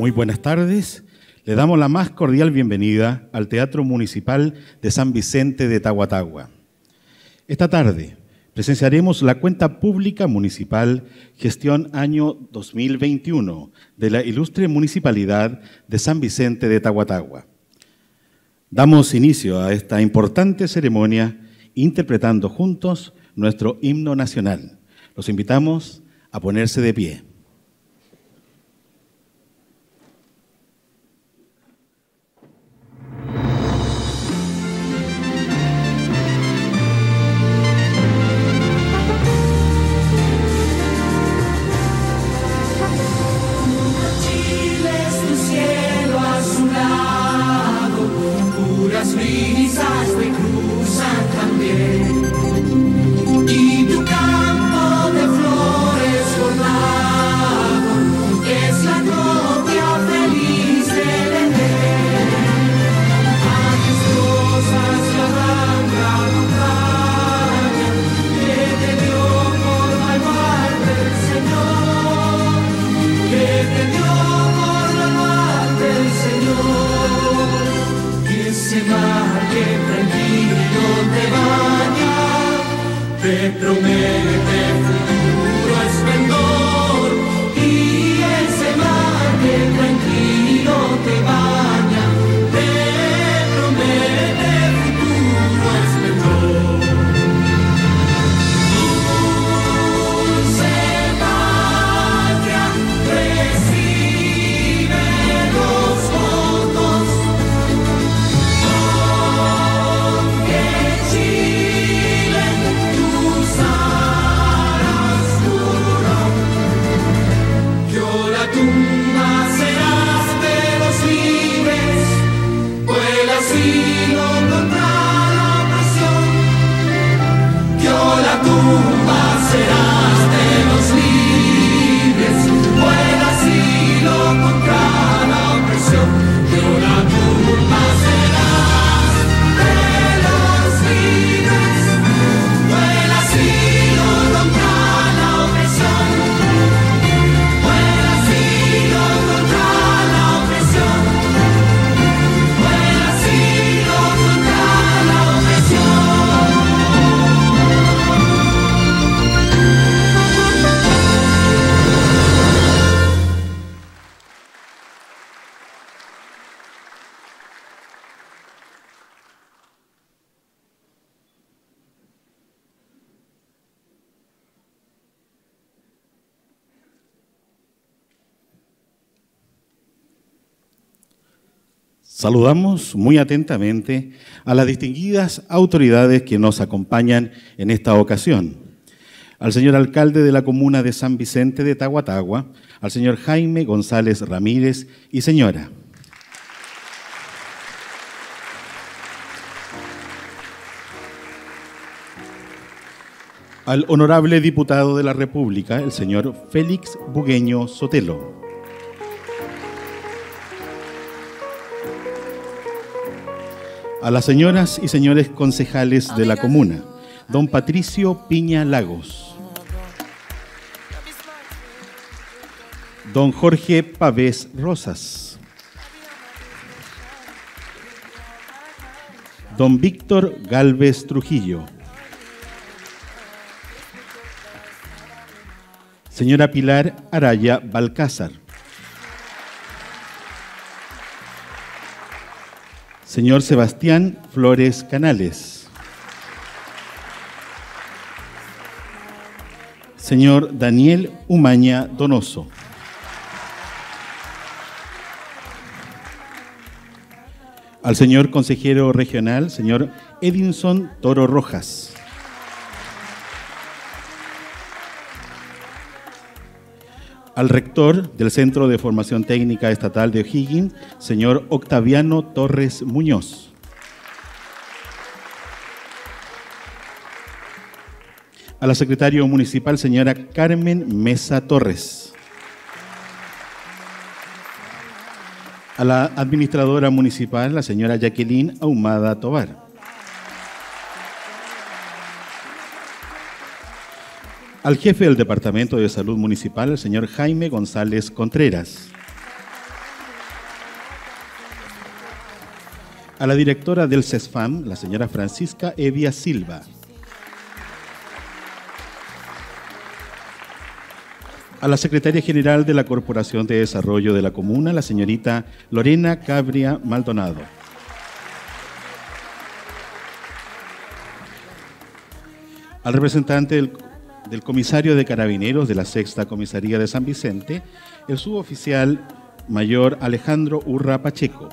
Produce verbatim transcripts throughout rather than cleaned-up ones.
Muy buenas tardes. Le damos la más cordial bienvenida al Teatro Municipal de San Vicente de Tahuatahua. Esta tarde presenciaremos la cuenta pública municipal gestión año dos mil veintiuno de la ilustre Municipalidad de San Vicente de Tahuatahua. Damos inicio a esta importante ceremonia interpretando juntos nuestro himno nacional. Los invitamos a ponerse de pie. Brisas te cruzan también y tu campo de flores bordado es la copia feliz del Edén. Majestuosas la blanca montaña que te dio por baluarte el Señor, que te dio por baluarte el Señor. Ese mar que tranquilo te baña, te promete futuro esplendor. Y ese mar que tranquilo te baña, te promete futuro esplendor. Dulce patria, recibe los votos. Tumba serás de los libres, fuera asilo contra la opresión. Yo la tumba serás de los libres, fuera asilo contra la opresión, fuera asilo contra la opresión, fuera asilo contra la opresión. Saludamos muy atentamente a las distinguidas autoridades que nos acompañan en esta ocasión. Al señor alcalde de la comuna de San Vicente de Tahuatahua, al señor Jaime González Ramírez y señora. Al honorable diputado de la República, el señor Félix Bugueño Sotelo. A las señoras y señores concejales de la comuna, don Patricio Piña Lagos, don Jorge Pavés Rosas, don Víctor Galvez Trujillo, señora Pilar Araya Balcázar, señor Sebastián Flores Canales, señor Daniel Umaña Donoso, al señor consejero regional, señor Edinson Toro Rojas, al rector del Centro de Formación Técnica Estatal de O'Higgins, señor Octaviano Torres Muñoz. A la secretaria municipal, señora Carmen Mesa Torres. A la administradora municipal, la señora Jacqueline Ahumada Tobar. Al jefe del Departamento de Salud Municipal, el señor Jaime González Contreras. A la directora del CESFAM, la señora Francisca Evia Silva. A la secretaria general de la Corporación de Desarrollo de la Comuna, la señorita Lorena Cabria Maldonado. Al representante del, del comisario de Carabineros de la Sexta Comisaría de San Vicente, el suboficial mayor Alejandro Urra Pacheco.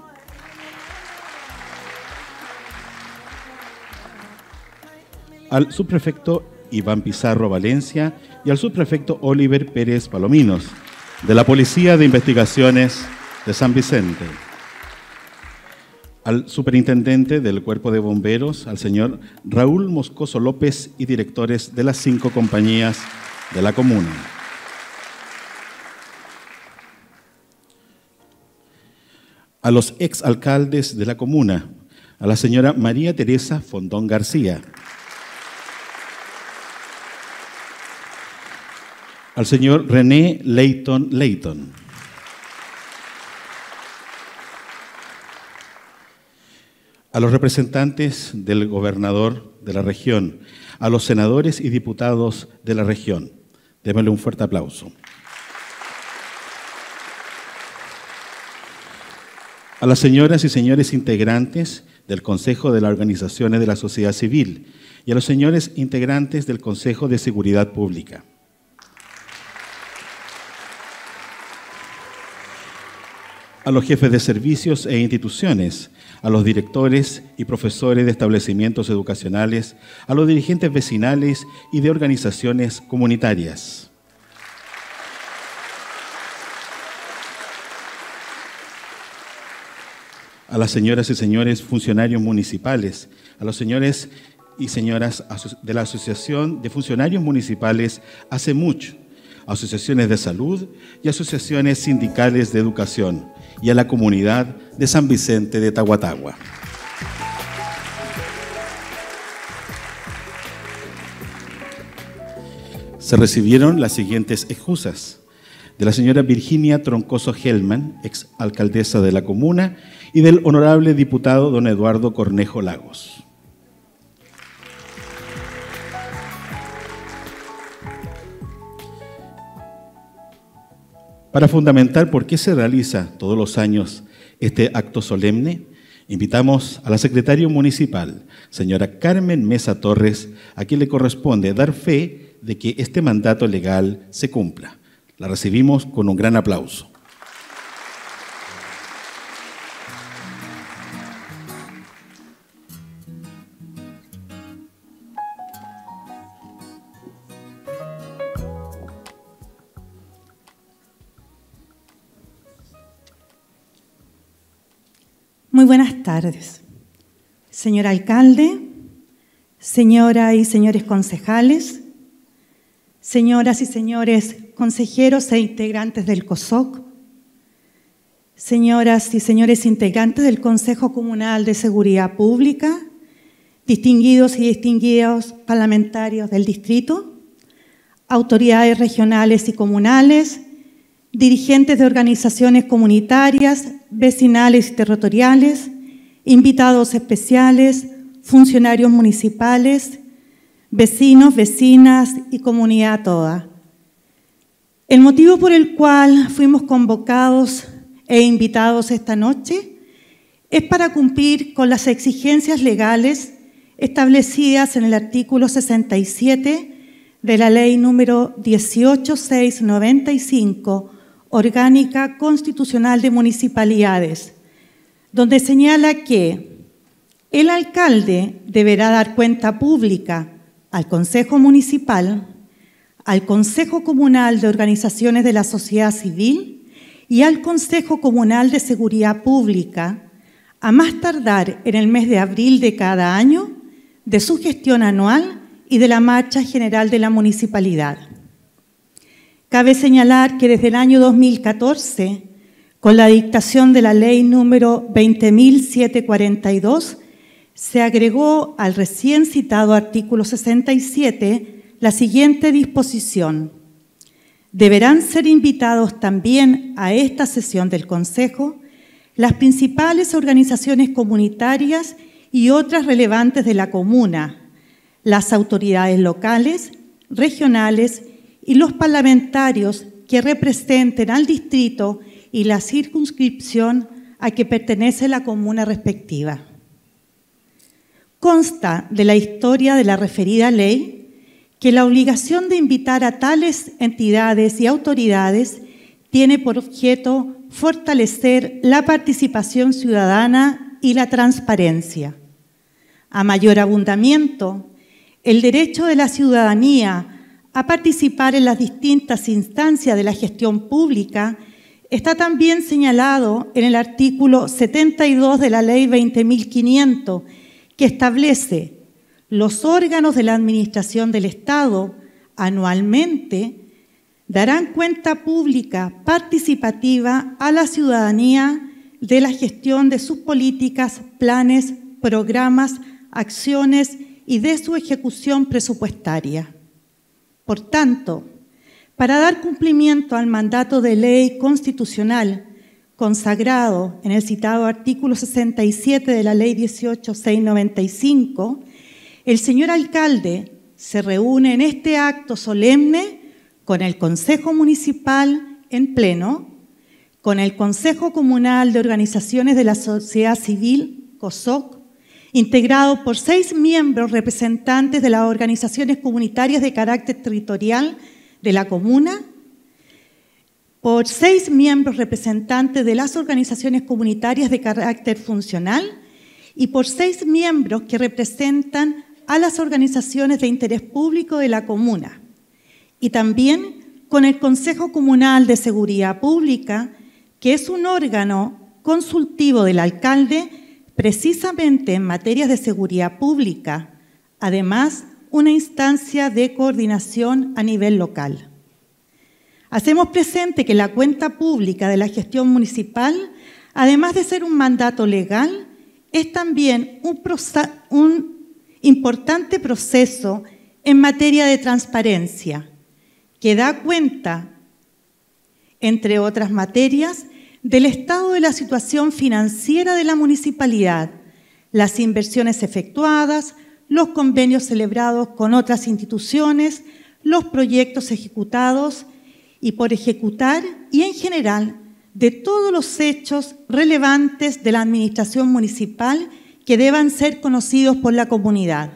Al subprefecto Iván Pizarro Valencia y al subprefecto Oliver Pérez Palominos, de la Policía de Investigaciones de San Vicente. Al superintendente del Cuerpo de Bomberos, al señor Raúl Moscoso López y directores de las cinco compañías de la comuna. A los exalcaldes de la comuna, a la señora María Teresa Fondón García, al señor René Leighton Leighton, a los representantes del gobernador de la región, a los senadores y diputados de la región. Démosle un fuerte aplauso. A las señoras y señores integrantes del Consejo de las Organizaciones de la Sociedad Civil y a los señores integrantes del Consejo de Seguridad Pública. A los jefes de servicios e instituciones, a los directores y profesores de establecimientos educacionales, a los dirigentes vecinales y de organizaciones comunitarias. A las señoras y señores funcionarios municipales, a los señores y señoras de la Asociación de Funcionarios Municipales Hace Mucho, asociaciones de salud y asociaciones sindicales de educación, y a la comunidad de San Vicente de Tahuatahua. Se recibieron las siguientes excusas: de la señora Virginia Troncoso Hellman, ex alcaldesa de la comuna, y del honorable diputado don Eduardo Cornejo Lagos. Para fundamentar por qué se realiza todos los años este acto solemne, invitamos a la secretaria municipal, señora Carmen Mesa Torres, a quien le corresponde dar fe de que este mandato legal se cumpla. La recibimos con un gran aplauso. Muy buenas tardes, señor alcalde, señoras y señores concejales, señoras y señores consejeros e integrantes del COSOC, señoras y señores integrantes del Consejo Comunal de Seguridad Pública, distinguidos y distinguidos parlamentarios del distrito, autoridades regionales y comunales, dirigentes de organizaciones comunitarias, vecinales y territoriales, invitados especiales, funcionarios municipales, vecinos, vecinas y comunidad toda. El motivo por el cual fuimos convocados e invitados esta noche es para cumplir con las exigencias legales establecidas en el artículo sesenta y siete de la ley número dieciocho mil seiscientos noventa y cinco, Orgánica Constitucional de Municipalidades, donde señala que el alcalde deberá dar cuenta pública al Consejo Municipal, al Consejo Comunal de Organizaciones de la Sociedad Civil y al Consejo Comunal de Seguridad Pública, a más tardar en el mes de abril de cada año, de su gestión anual y de la marcha general de la municipalidad. Cabe señalar que desde el año dos mil catorce, con la dictación de la ley número veinte mil setecientos cuarenta y dos, se agregó al recién citado artículo sesenta y siete la siguiente disposición: deberán ser invitados también a esta sesión del Consejo las principales organizaciones comunitarias y otras relevantes de la comuna, las autoridades locales, regionales y los parlamentarios que representen al distrito y la circunscripción a que pertenece la comuna respectiva. Consta de la historia de la referida ley que la obligación de invitar a tales entidades y autoridades tiene por objeto fortalecer la participación ciudadana y la transparencia. A mayor abundamiento, el derecho de la ciudadanía a participar en las distintas instancias de la gestión pública está también señalado en el artículo setenta y dos de la Ley veinte mil quinientos, que establece los órganos de la Administración del Estado anualmente darán cuenta pública participativa a la ciudadanía de la gestión de sus políticas, planes, programas, acciones y de su ejecución presupuestaria. Por tanto, para dar cumplimiento al mandato de ley constitucional consagrado en el citado artículo sesenta y siete de la Ley dieciocho mil seiscientos noventa y cinco, el señor alcalde se reúne en este acto solemne con el Consejo Municipal en pleno, con el Consejo Comunal de Organizaciones de la Sociedad Civil, COSOC, integrado por seis miembros representantes de las organizaciones comunitarias de carácter territorial de la comuna, por seis miembros representantes de las organizaciones comunitarias de carácter funcional y por seis miembros que representan a las organizaciones de interés público de la comuna, y también con el Consejo Comunal de Seguridad Pública, que es un órgano consultivo del alcalde precisamente en materias de seguridad pública, además una instancia de coordinación a nivel local. Hacemos presente que la cuenta pública de la gestión municipal, además de ser un mandato legal, es también un, un importante proceso en materia de transparencia, que da cuenta, entre otras materias, del estado de la situación financiera de la municipalidad, las inversiones efectuadas, los convenios celebrados con otras instituciones, los proyectos ejecutados y por ejecutar, y en general, de todos los hechos relevantes de la administración municipal que deban ser conocidos por la comunidad.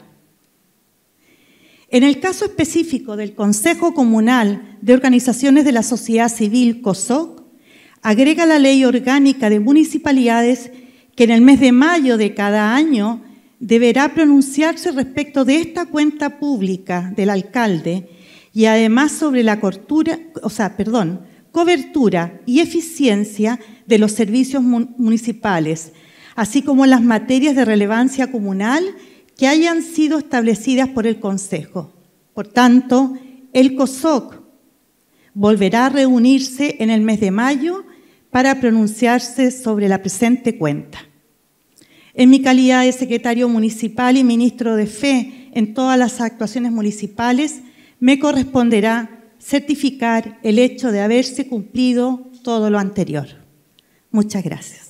En el caso específico del Consejo Comunal de Organizaciones de la Sociedad Civil, COSOC, agrega la Ley Orgánica de Municipalidades que en el mes de mayo de cada año deberá pronunciarse respecto de esta cuenta pública del alcalde y además sobre la cobertura, o sea, perdón, cobertura y eficiencia de los servicios municipales, así como las materias de relevancia comunal que hayan sido establecidas por el Consejo. Por tanto, el COSOC volverá a reunirse en el mes de mayo para pronunciarse sobre la presente cuenta. En mi calidad de secretario municipal y ministro de Fe en todas las actuaciones municipales, me corresponderá certificar el hecho de haberse cumplido todo lo anterior. Muchas gracias.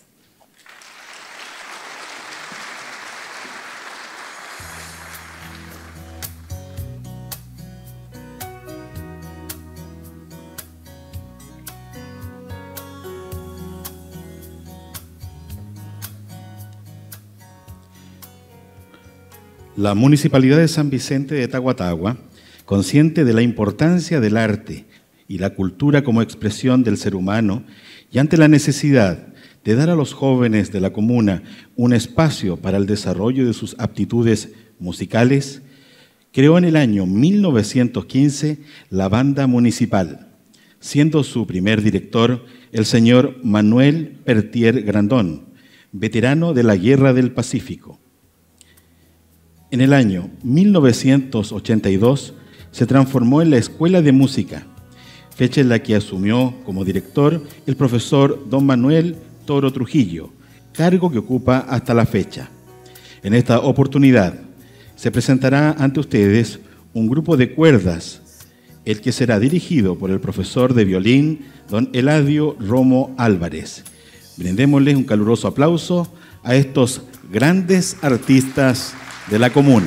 La Municipalidad de San Vicente de Tahuatahua, consciente de la importancia del arte y la cultura como expresión del ser humano y ante la necesidad de dar a los jóvenes de la comuna un espacio para el desarrollo de sus aptitudes musicales, creó en el año mil novecientos quince la Banda Municipal, siendo su primer director el señor Manuel Pertier Grandón, veterano de la Guerra del Pacífico. En el año mil novecientos ochenta y dos se transformó en la Escuela de Música, fecha en la que asumió como director el profesor don Manuel Toro Trujillo, cargo que ocupa hasta la fecha. En esta oportunidad se presentará ante ustedes un grupo de cuerdas, el que será dirigido por el profesor de violín don Eladio Romo Álvarez, Brindémosles un caluroso aplauso a estos grandes artistas de la comuna.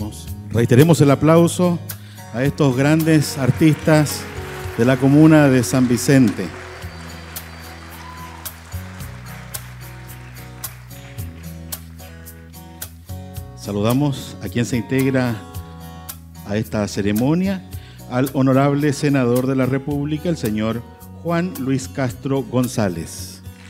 Vamos, reiteremos el aplauso a estos grandes artistas de la comuna de San Vicente. Saludamos a quien se integra a esta ceremonia, al honorable senador de la República, el señor Juan Luis Castro González.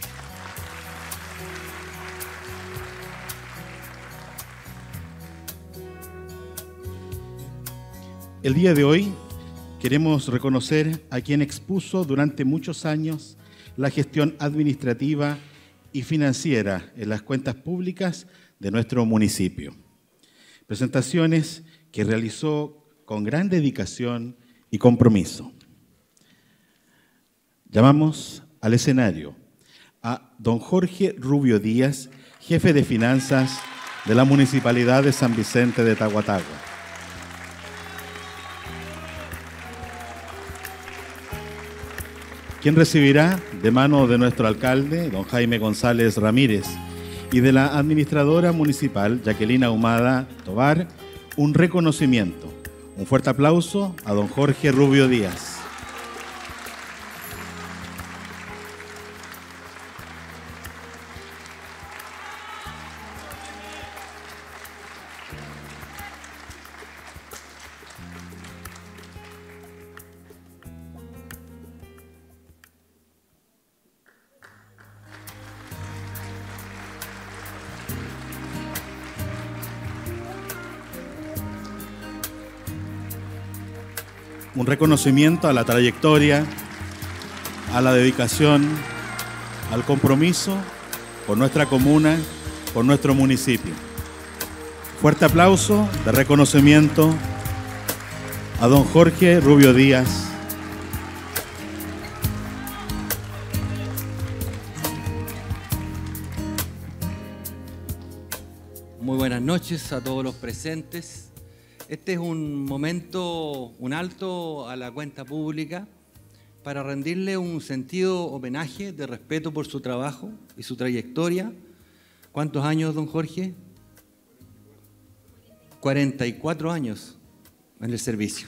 El día de hoy queremos reconocer a quien expuso durante muchos años la gestión administrativa y financiera en las cuentas públicas de nuestro municipio. Presentaciones que realizó con gran dedicación y compromiso. Llamamos al escenario a don Jorge Rubio Díaz, jefe de finanzas de la Municipalidad de San Vicente de Tahuatagua. Quien recibirá de mano de nuestro alcalde, don Jaime González Ramírez, y de la administradora municipal, Jacqueline Ahumada Tobar, un reconocimiento. Un fuerte aplauso a don Jorge Rubio Díaz. Un reconocimiento a la trayectoria, a la dedicación, al compromiso por nuestra comuna, por nuestro municipio. Fuerte aplauso de reconocimiento a don Jorge Rubio Díaz. Muy buenas noches a todos los presentes. Este es un momento, un alto a la cuenta pública para rendirle un sentido homenaje de respeto por su trabajo y su trayectoria. ¿Cuántos años, don Jorge? cuarenta y cuatro años en el servicio.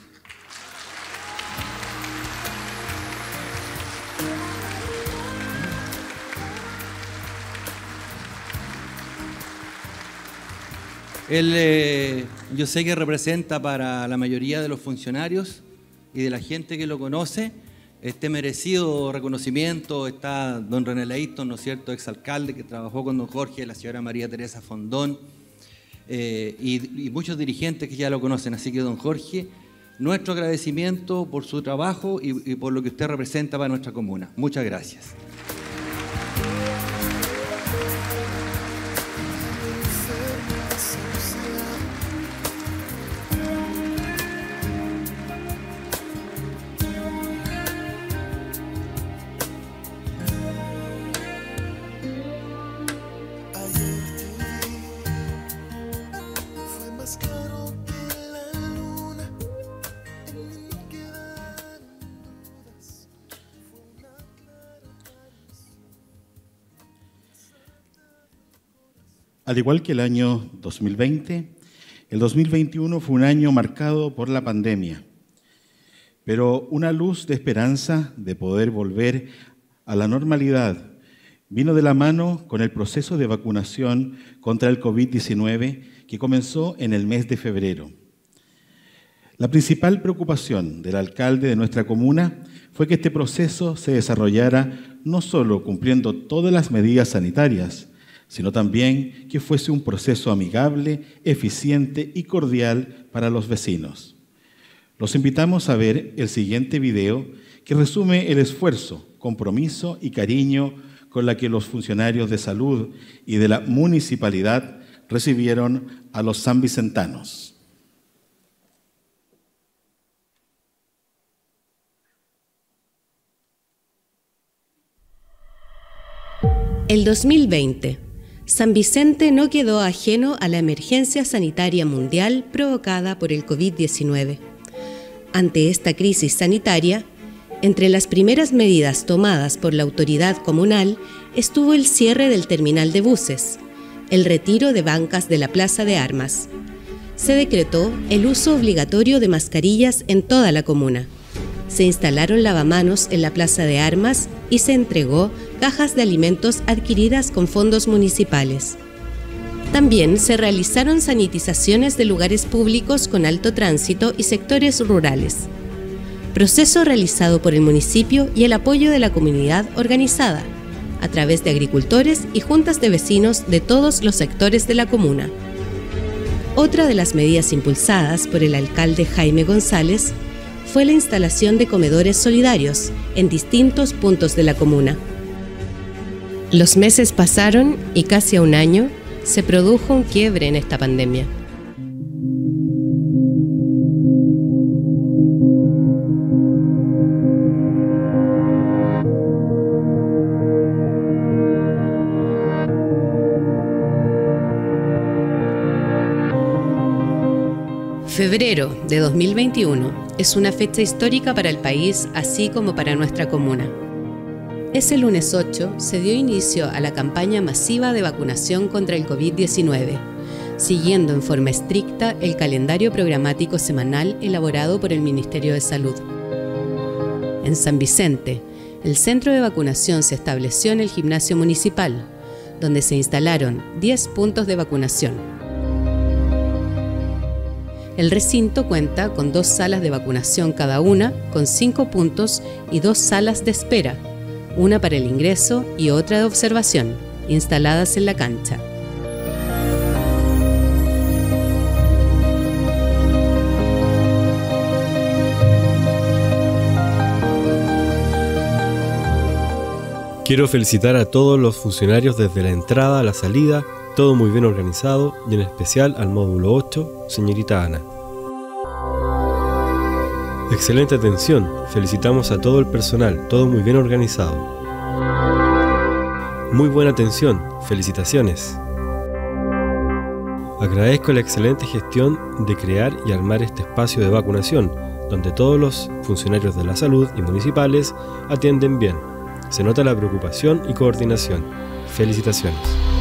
Él, eh, yo sé que representa para la mayoría de los funcionarios y de la gente que lo conoce este merecido reconocimiento. Está don René Leighton, ¿no es cierto?, exalcalde que trabajó con don Jorge, la señora María Teresa Fondón, eh, y, y muchos dirigentes que ya lo conocen. Así que, don Jorge, nuestro agradecimiento por su trabajo y, y por lo que usted representa para nuestra comuna. Muchas gracias. Al igual que el año dos mil veinte, el dos mil veintiuno fue un año marcado por la pandemia, pero una luz de esperanza de poder volver a la normalidad vino de la mano con el proceso de vacunación contra el COVID diecinueve que comenzó en el mes de febrero. La principal preocupación del alcalde de nuestra comuna fue que este proceso se desarrollara no solo cumpliendo todas las medidas sanitarias, sino también que fuese un proceso amigable, eficiente y cordial para los vecinos. Los invitamos a ver el siguiente video que resume el esfuerzo, compromiso y cariño con la que los funcionarios de salud y de la municipalidad recibieron a los sanvicentanos. El dos mil veinte. San Vicente no quedó ajeno a la emergencia sanitaria mundial provocada por el COVID diecinueve. Ante esta crisis sanitaria, entre las primeras medidas tomadas por la autoridad comunal estuvo el cierre del terminal de buses, el retiro de bancas de la Plaza de Armas, se decretó el uso obligatorio de mascarillas en toda la comuna. Se instalaron lavamanos en la Plaza de Armas y se entregó cajas de alimentos adquiridas con fondos municipales. También se realizaron sanitizaciones de lugares públicos con alto tránsito y sectores rurales. Proceso realizado por el municipio y el apoyo de la comunidad organizada, a través de agricultores y juntas de vecinos de todos los sectores de la comuna. Otra de las medidas impulsadas por el alcalde Jaime González fue la instalación de comedores solidarios en distintos puntos de la comuna. Los meses pasaron y casi a un año se produjo un quiebre en esta pandemia. Febrero de dos mil veintiuno es una fecha histórica para el país, así como para nuestra comuna. Ese lunes ocho se dio inicio a la campaña masiva de vacunación contra el COVID diecinueve, siguiendo en forma estricta el calendario programático semanal elaborado por el Ministerio de Salud. En San Vicente, el centro de vacunación se estableció en el gimnasio municipal, donde se instalaron diez puntos de vacunación. El recinto cuenta con dos salas de vacunación cada una, con cinco puntos y dos salas de espera, una para el ingreso y otra de observación, instaladas en la cancha. Quiero felicitar a todos los funcionarios desde la entrada a la salida, todo muy bien organizado, y en especial al módulo ocho, señorita Ana. Excelente atención, felicitamos a todo el personal, todo muy bien organizado. Muy buena atención, felicitaciones. Agradezco la excelente gestión de crear y armar este espacio de vacunación, donde todos los funcionarios de la salud y municipales atienden bien. Se nota la preocupación y coordinación. Felicitaciones.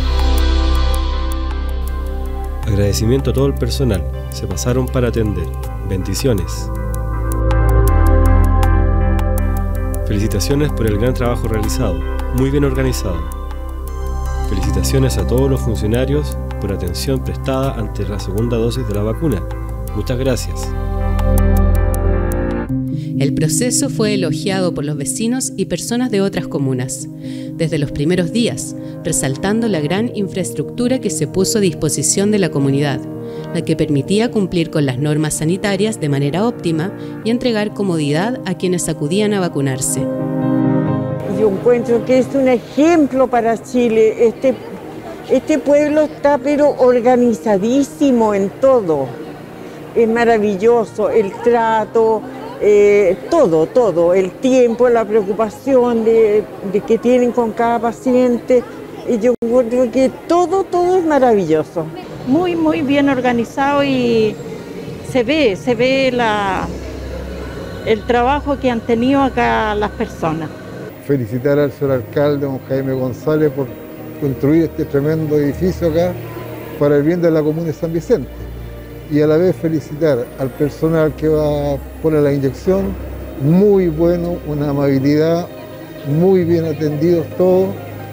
Agradecimiento a todo el personal, se pasaron para atender. Bendiciones. Felicitaciones por el gran trabajo realizado, muy bien organizado. Felicitaciones a todos los funcionarios por atención prestada ante la segunda dosis de la vacuna. Muchas gracias. El proceso fue elogiado por los vecinos y personas de otras comunas, desde los primeros días, resaltando la gran infraestructura que se puso a disposición de la comunidad, la que permitía cumplir con las normas sanitarias de manera óptima y entregar comodidad a quienes acudían a vacunarse. Yo encuentro que es un ejemplo para Chile. Este, este pueblo está pero organizadísimo en todo. Es maravilloso el trato, eh, todo, todo, el tiempo, la preocupación de, de que tienen con cada paciente. Y yo encuentro que todo, todo es maravilloso. Muy, muy bien organizado y se ve, se ve la, el trabajo que han tenido acá las personas. Felicitar al señor alcalde, don Jaime González, por construir este tremendo edificio acá para el bien de la comuna de San Vicente. Y a la vez felicitar al personal que va a poner la inyección, muy bueno, una amabilidad, muy bien atendidos todos.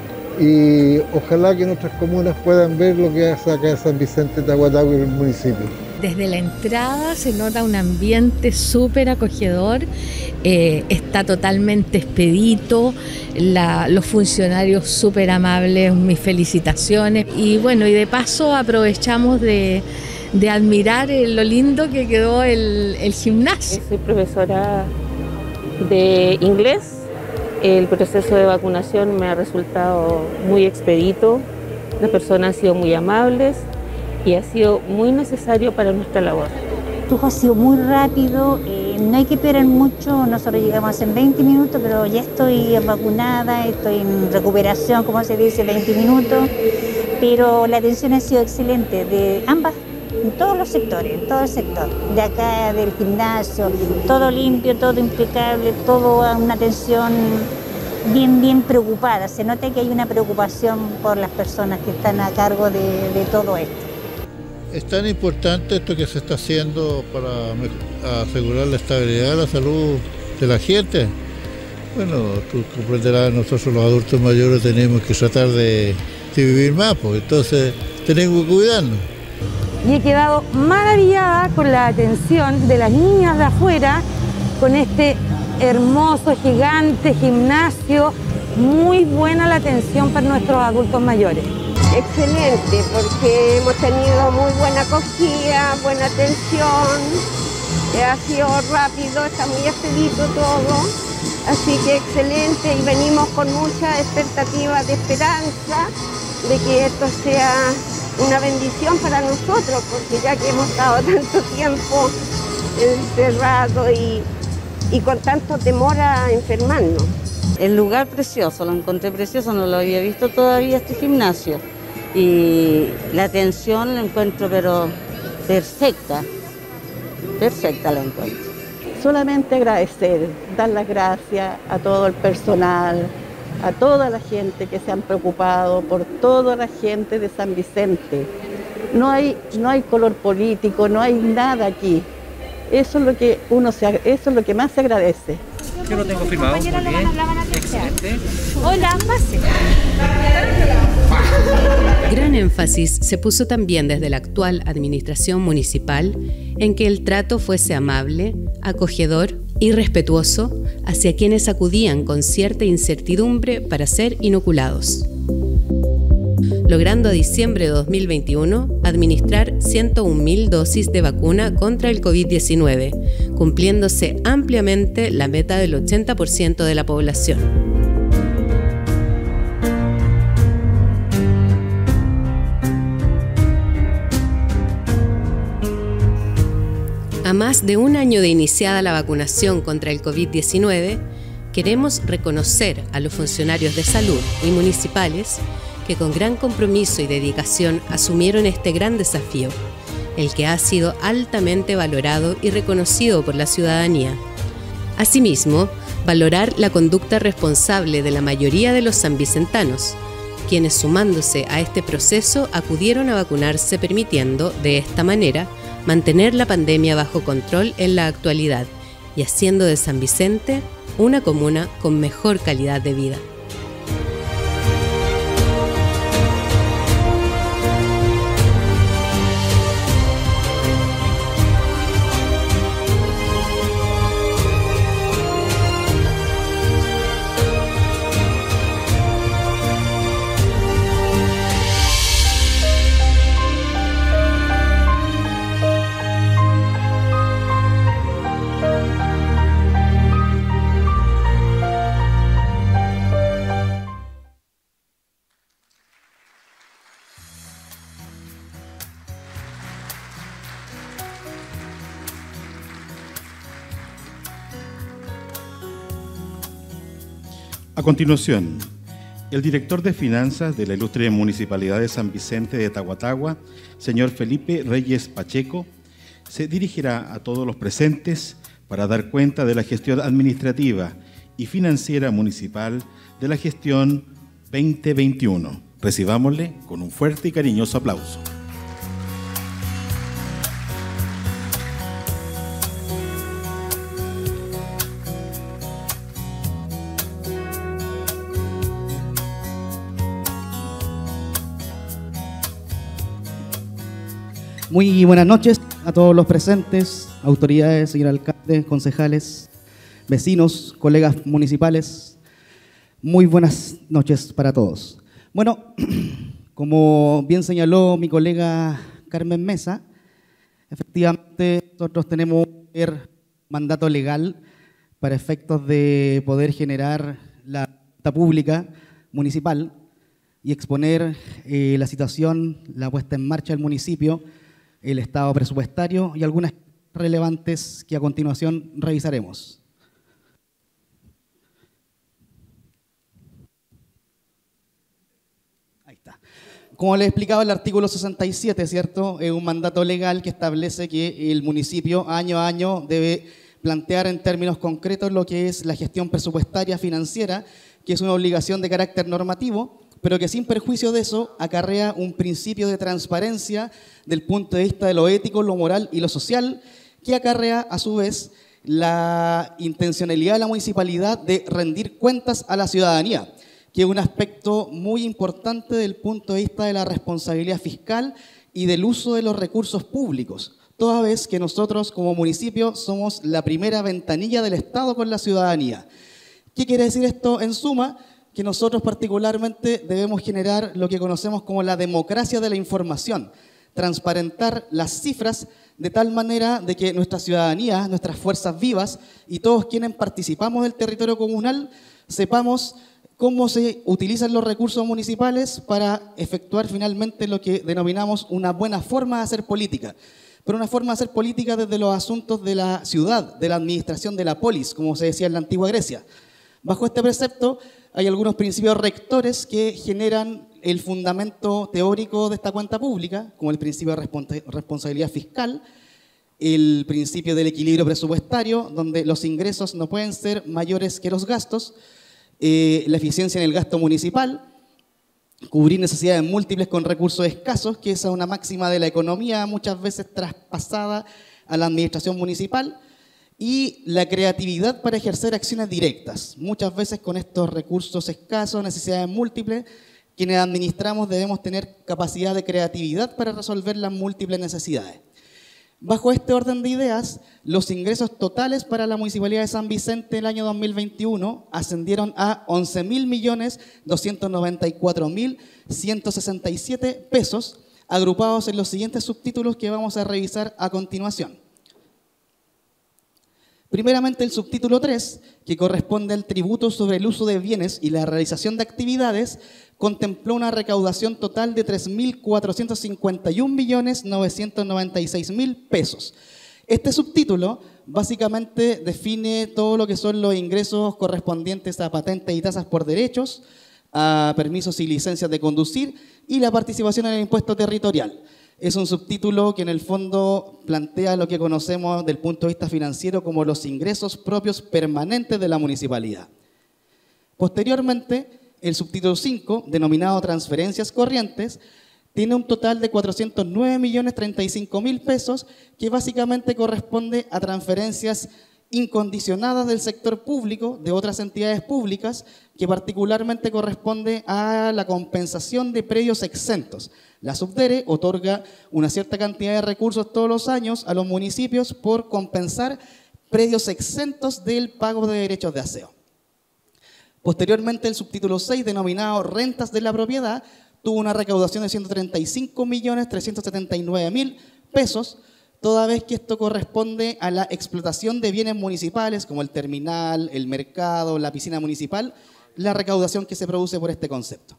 Y ojalá que nuestras comunas puedan ver lo que hace acá en San Vicente de Tahuatahua y el municipio. Desde la entrada se nota un ambiente súper acogedor, eh, está totalmente expedito, la, los funcionarios súper amables, mis felicitaciones. Y bueno, y de paso aprovechamos de, de admirar lo lindo que quedó el, el gimnasio. Soy profesora de inglés. El proceso de vacunación me ha resultado muy expedito, las personas han sido muy amables y ha sido muy necesario para nuestra labor. Todo ha sido muy rápido, eh, no hay que esperar mucho, nosotros llegamos en veinte minutos, pero ya estoy vacunada, estoy en recuperación, como se dice, veinte minutos, pero la atención ha sido excelente de ambas, en todos los sectores, en todo el sector, de acá, del gimnasio, todo limpio, todo impecable, todo una atención bien, bien preocupada. Se nota que hay una preocupación por las personas que están a cargo de, de todo esto. Es tan importante esto que se está haciendo para asegurar la estabilidad de la salud de la gente. Bueno, tú comprenderás, nosotros los adultos mayores tenemos que tratar de, de vivir más, pues entonces tenemos que cuidarnos. Y he quedado maravillada con la atención de las niñas de afuera, con este hermoso, gigante gimnasio. Muy buena la atención para nuestros adultos mayores. Excelente, porque hemos tenido muy buena acogida, buena atención, ha sido rápido, está muy expedito todo, así que excelente, y venimos con mucha expectativa de esperanza de que esto sea una bendición para nosotros, porque ya que hemos estado tanto tiempo encerrados y, y con tanto temor a enfermarnos. El lugar precioso, lo encontré precioso, no lo había visto todavía este gimnasio. Y la atención la encuentro pero perfecta, perfecta la encuentro. Solamente agradecer, dar las gracias a todo el personal, a toda la gente que se han preocupado, por toda la gente de San Vicente. No hay, no hay color político, no hay nada aquí. Eso es lo que uno se, eso es lo que más se agradece. Yo lo tengo firmado. Muy bien. Excelente. Hola, pase. Gran énfasis se puso también desde la actual administración municipal en que el trato fuese amable, acogedor y respetuoso hacia quienes acudían con cierta incertidumbre para ser inoculados, logrando a diciembre de dos mil veintiuno administrar ciento un mil dosis de vacuna contra el COVID diecinueve, cumpliéndose ampliamente la meta del ochenta por ciento de la población. A más de un año de iniciada la vacunación contra el COVID diecinueve, queremos reconocer a los funcionarios de salud y municipales que con gran compromiso y dedicación asumieron este gran desafío, el que ha sido altamente valorado y reconocido por la ciudadanía. Asimismo, valorar la conducta responsable de la mayoría de los sanvicentanos, quienes sumándose a este proceso acudieron a vacunarse, permitiendo, de esta manera, mantener la pandemia bajo control en la actualidad y haciendo de San Vicente una comuna con mejor calidad de vida. A continuación, el director de Finanzas de la Ilustre Municipalidad de San Vicente de Tahuatahua, señor Felipe Reyes Pacheco, se dirigirá a todos los presentes para dar cuenta de la gestión administrativa y financiera municipal de la gestión veinte veintiuno. Recibámosle con un fuerte y cariñoso aplauso. Muy buenas noches a todos los presentes, autoridades, señor alcalde, concejales, vecinos, colegas municipales. Muy buenas noches para todos. Bueno, como bien señaló mi colega Carmen Mesa, efectivamente nosotros tenemos un mandato legal para efectos de poder generar la cuenta pública municipal y exponer eh, la situación, la puesta en marcha del municipio, el estado presupuestario y algunas relevantes que a continuación revisaremos. Ahí está. Como les explicaba, el artículo sesenta y siete, ¿cierto? Es un mandato legal que establece que el municipio año a año debe plantear en términos concretos lo que es la gestión presupuestaria financiera, que es una obligación de carácter normativo, pero que sin perjuicio de eso acarrea un principio de transparencia del punto de vista de lo ético, lo moral y lo social, que acarrea a su vez la intencionalidad de la municipalidad de rendir cuentas a la ciudadanía, que es un aspecto muy importante del punto de vista de la responsabilidad fiscal y del uso de los recursos públicos, toda vez que nosotros como municipio somos la primera ventanilla del Estado con la ciudadanía. ¿Qué quiere decir esto en suma? Que nosotros particularmente debemos generar lo que conocemos como la democracia de la información, transparentar las cifras de tal manera de que nuestra ciudadanía, nuestras fuerzas vivas y todos quienes participamos del territorio comunal sepamos cómo se utilizan los recursos municipales para efectuar finalmente lo que denominamos una buena forma de hacer política. Pero una forma de hacer política desde los asuntos de la ciudad, de la administración de la polis, como se decía en la antigua Grecia. Bajo este precepto hay algunos principios rectores que generan el fundamento teórico de esta cuenta pública, como el principio de responsabilidad fiscal, el principio del equilibrio presupuestario, donde los ingresos no pueden ser mayores que los gastos, eh, la eficiencia en el gasto municipal, cubrir necesidades múltiples con recursos escasos, que esa es una máxima de la economía muchas veces traspasada a la administración municipal, y la creatividad para ejercer acciones directas. Muchas veces con estos recursos escasos, necesidades múltiples, quienes administramos debemos tener capacidad de creatividad para resolver las múltiples necesidades. Bajo este orden de ideas, los ingresos totales para la Municipalidad de San Vicente el año dos mil veintiuno ascendieron a once mil millones doscientos noventa y cuatro mil ciento sesenta y siete pesos, agrupados en los siguientes subtítulos que vamos a revisar a continuación. Primeramente el subtítulo tres, que corresponde al tributo sobre el uso de bienes y la realización de actividades, contempló una recaudación total de tres mil cuatrocientos cincuenta y un millones novecientos noventa y seis mil pesos. Este subtítulo básicamente define todo lo que son los ingresos correspondientes a patentes y tasas por derechos, a permisos y licencias de conducir y la participación en el impuesto territorial. Es un subtítulo que en el fondo plantea lo que conocemos del punto de vista financiero como los ingresos propios permanentes de la municipalidad. Posteriormente, el subtítulo cinco, denominado transferencias corrientes, tiene un total de cuatrocientos nueve millones treinta y cinco mil pesos, que básicamente corresponde a transferencias incondicionadas del sector público, de otras entidades públicas, que particularmente corresponde a la compensación de predios exentos. La Subdere otorga una cierta cantidad de recursos todos los años a los municipios por compensar predios exentos del pago de derechos de aseo. Posteriormente, el subtítulo seis, denominado rentas de la propiedad, tuvo una recaudación de ciento treinta y cinco millones trescientos setenta y nueve mil pesos, toda vez que esto corresponde a la explotación de bienes municipales, como el terminal, el mercado, la piscina municipal, la recaudación que se produce por este concepto.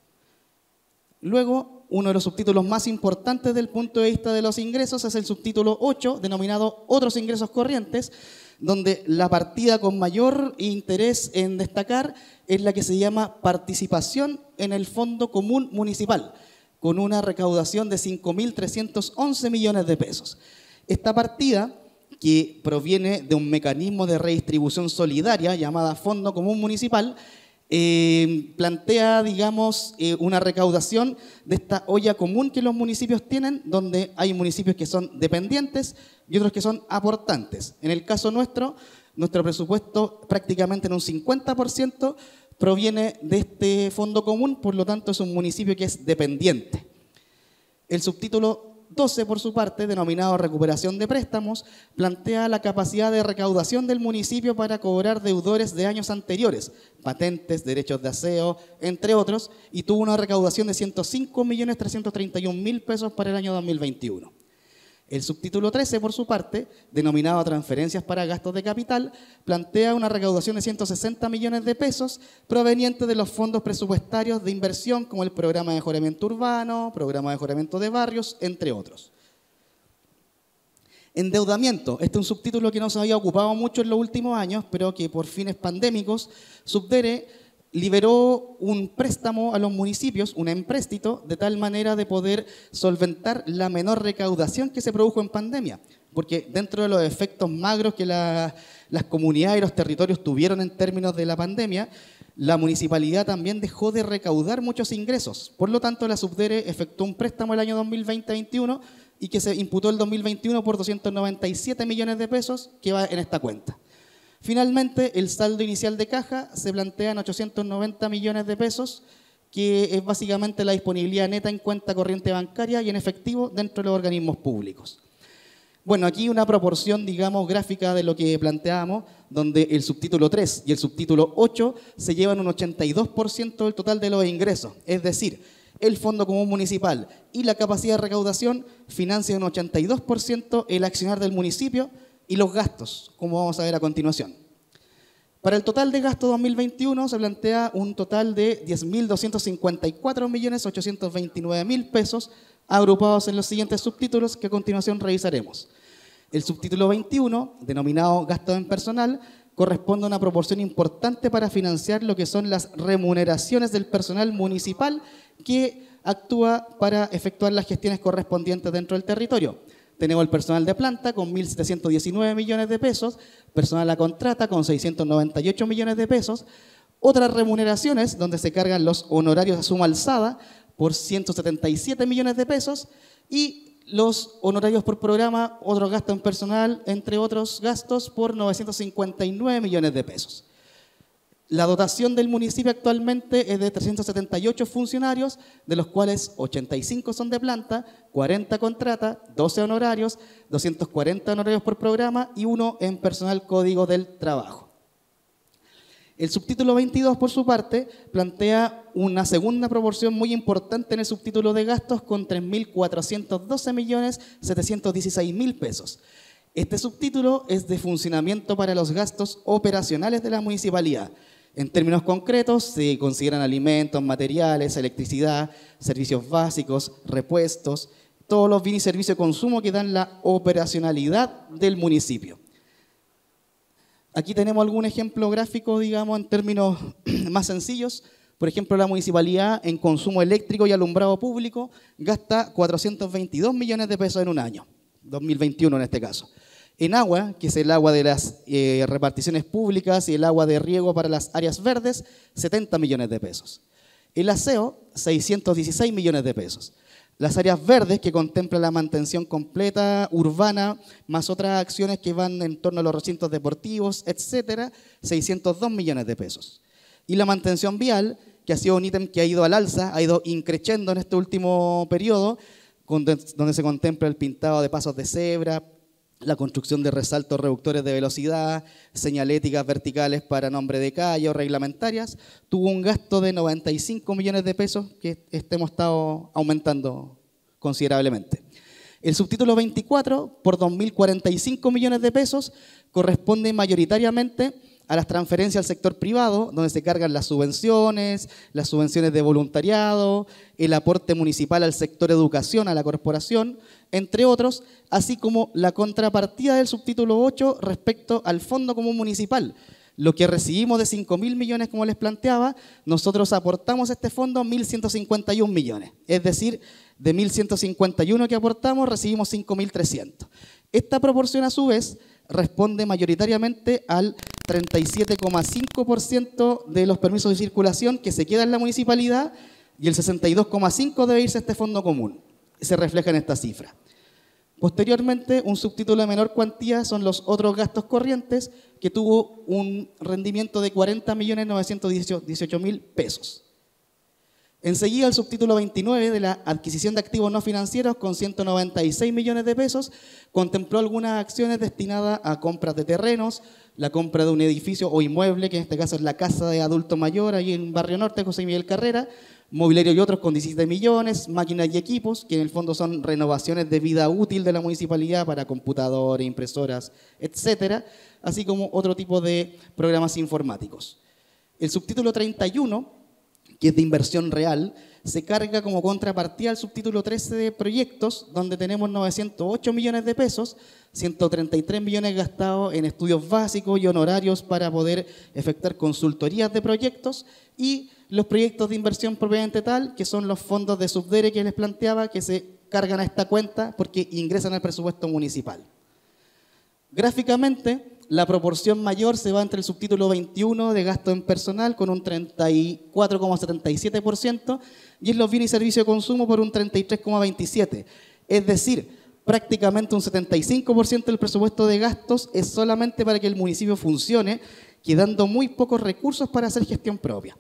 Luego, uno de los subtítulos más importantes del punto de vista de los ingresos es el subtítulo ocho, denominado Otros ingresos corrientes, donde la partida con mayor interés en destacar es la que se llama participación en el Fondo Común Municipal, con una recaudación de cinco mil trescientos once millones de pesos. Esta partida, que proviene de un mecanismo de redistribución solidaria llamada Fondo Común Municipal, eh, plantea, digamos, eh, una recaudación de esta olla común que los municipios tienen, donde hay municipios que son dependientes y otros que son aportantes. En el caso nuestro, nuestro presupuesto prácticamente en un cincuenta por ciento proviene de este fondo común, por lo tanto es un municipio que es dependiente. El subtítulo doce, por su parte, denominado Recuperación de Préstamos, plantea la capacidad de recaudación del municipio para cobrar deudores de años anteriores, patentes, derechos de aseo, entre otros, y tuvo una recaudación de ciento cinco millones trescientos treinta y un mil pesos para el año dos mil veintiuno. El subtítulo trece, por su parte, denominado Transferencias para Gastos de Capital, plantea una recaudación de ciento sesenta millones de pesos provenientes de los fondos presupuestarios de inversión como el Programa de Mejoramiento Urbano, Programa de Mejoramiento de Barrios, entre otros. Endeudamiento. Este es un subtítulo que no se había ocupado mucho en los últimos años, pero que por fines pandémicos, Subdere liberó un préstamo a los municipios, un empréstito, de tal manera de poder solventar la menor recaudación que se produjo en pandemia. Porque dentro de los efectos magros que la, las comunidades y los territorios tuvieron en términos de la pandemia, la municipalidad también dejó de recaudar muchos ingresos. Por lo tanto, la Subdere efectuó un préstamo el año dos mil veinte veintiuno y que se imputó el dos mil veintiuno por doscientos noventa y siete millones de pesos que va en esta cuenta. Finalmente, el saldo inicial de caja se plantea en ochocientos noventa millones de pesos, que es básicamente la disponibilidad neta en cuenta corriente bancaria y en efectivo dentro de los organismos públicos. Bueno, aquí una proporción, digamos, gráfica de lo que planteábamos, donde el subtítulo tres y el subtítulo ocho se llevan un ochenta y dos por ciento del total de los ingresos. Es decir, el Fondo Común Municipal y la capacidad de recaudación financian un ochenta y dos por ciento el accionar del municipio y los gastos, como vamos a ver a continuación. Para el total de gasto dos mil veintiuno se plantea un total de diez mil doscientos cincuenta y cuatro millones ochocientos veintinueve mil pesos agrupados en los siguientes subtítulos que a continuación revisaremos. El subtítulo veintiuno, denominado gasto en personal, corresponde a una proporción importante para financiar lo que son las remuneraciones del personal municipal que actúa para efectuar las gestiones correspondientes dentro del territorio. Tenemos el personal de planta con mil setecientos diecinueve millones de pesos, personal a contrata con seiscientos noventa y ocho millones de pesos, otras remuneraciones donde se cargan los honorarios a suma alzada por ciento setenta y siete millones de pesos y los honorarios por programa, otros gastos en personal, entre otros gastos, por novecientos cincuenta y nueve millones de pesos. La dotación del municipio actualmente es de trescientos setenta y ocho funcionarios, de los cuales ochenta y cinco son de planta, cuarenta contrata, doce honorarios, doscientos cuarenta honorarios por programa y uno en personal código del trabajo. El subtítulo veintidós, por su parte, plantea una segunda proporción muy importante en el subtítulo de gastos con tres mil cuatrocientos doce millones setecientos dieciséis mil pesos. Este subtítulo es de funcionamiento para los gastos operacionales de la municipalidad. En términos concretos, se consideran alimentos, materiales, electricidad, servicios básicos, repuestos, todos los bienes y servicios de consumo que dan la operacionalidad del municipio. Aquí tenemos algún ejemplo gráfico, digamos, en términos más sencillos. Por ejemplo, la municipalidad en consumo eléctrico y alumbrado público gasta cuatrocientos veintidós millones de pesos en un año, dos mil veintiuno en este caso. En agua, que es el agua de las eh, reparticiones públicas y el agua de riego para las áreas verdes, setenta millones de pesos. El aseo, seiscientos dieciséis millones de pesos. Las áreas verdes, que contemplan la mantención completa urbana, más otras acciones que van en torno a los recintos deportivos, etcétera, seiscientos dos millones de pesos. Y la mantención vial, que ha sido un ítem que ha ido al alza, ha ido increciendo en este último periodo, donde se contempla el pintado de pasos de cebra, la construcción de resaltos reductores de velocidad, señaléticas verticales para nombre de calle o reglamentarias, tuvo un gasto de noventa y cinco millones de pesos que este hemos estado aumentando considerablemente. El subtítulo veinticuatro, por dos mil cuarenta y cinco millones de pesos, corresponde mayoritariamente a las transferencias al sector privado, donde se cargan las subvenciones, las subvenciones de voluntariado, el aporte municipal al sector educación, a la corporación, entre otros, así como la contrapartida del subtítulo ocho respecto al Fondo Común Municipal. Lo que recibimos de cinco mil millones, como les planteaba, nosotros aportamos a este fondo mil ciento cincuenta y un millones. Es decir, de mil ciento cincuenta y uno que aportamos, recibimos cinco mil trescientos. Esta proporción, a su vez, responde mayoritariamente al treinta y siete coma cinco por ciento de los permisos de circulación que se queda en la municipalidad y el sesenta y dos coma cinco por ciento debe irse a este fondo común. Se refleja en esta cifra. Posteriormente, un subtítulo de menor cuantía son los otros gastos corrientes, que tuvo un rendimiento de cuarenta millones novecientos dieciocho mil pesos. Enseguida, el subtítulo veintinueve de la adquisición de activos no financieros con ciento noventa y seis millones de pesos contempló algunas acciones destinadas a compras de terrenos, la compra de un edificio o inmueble, que en este caso es la Casa de Adulto Mayor, ahí en Barrio Norte, José Miguel Carrera, mobiliario y otros con diecisiete millones, máquinas y equipos, que en el fondo son renovaciones de vida útil de la municipalidad para computadores, impresoras, etcétera, así como otro tipo de programas informáticos. El subtítulo treinta y uno, que es de inversión real, se carga como contrapartida al subtítulo trece de proyectos, donde tenemos novecientos ocho millones de pesos, ciento treinta y tres millones gastados en estudios básicos y honorarios para poder efectuar consultorías de proyectos, y los proyectos de inversión propiamente tal, que son los fondos de Subdere que les planteaba, que se cargan a esta cuenta porque ingresan al presupuesto municipal. Gráficamente, la proporción mayor se va entre el subtítulo veintiuno de gasto en personal con un treinta y cuatro coma setenta y siete por ciento y en los bienes y servicios de consumo por un treinta y tres coma veintisiete por ciento. Es decir, prácticamente un setenta y cinco por ciento del presupuesto de gastos es solamente para que el municipio funcione, quedando muy pocos recursos para hacer gestión propia.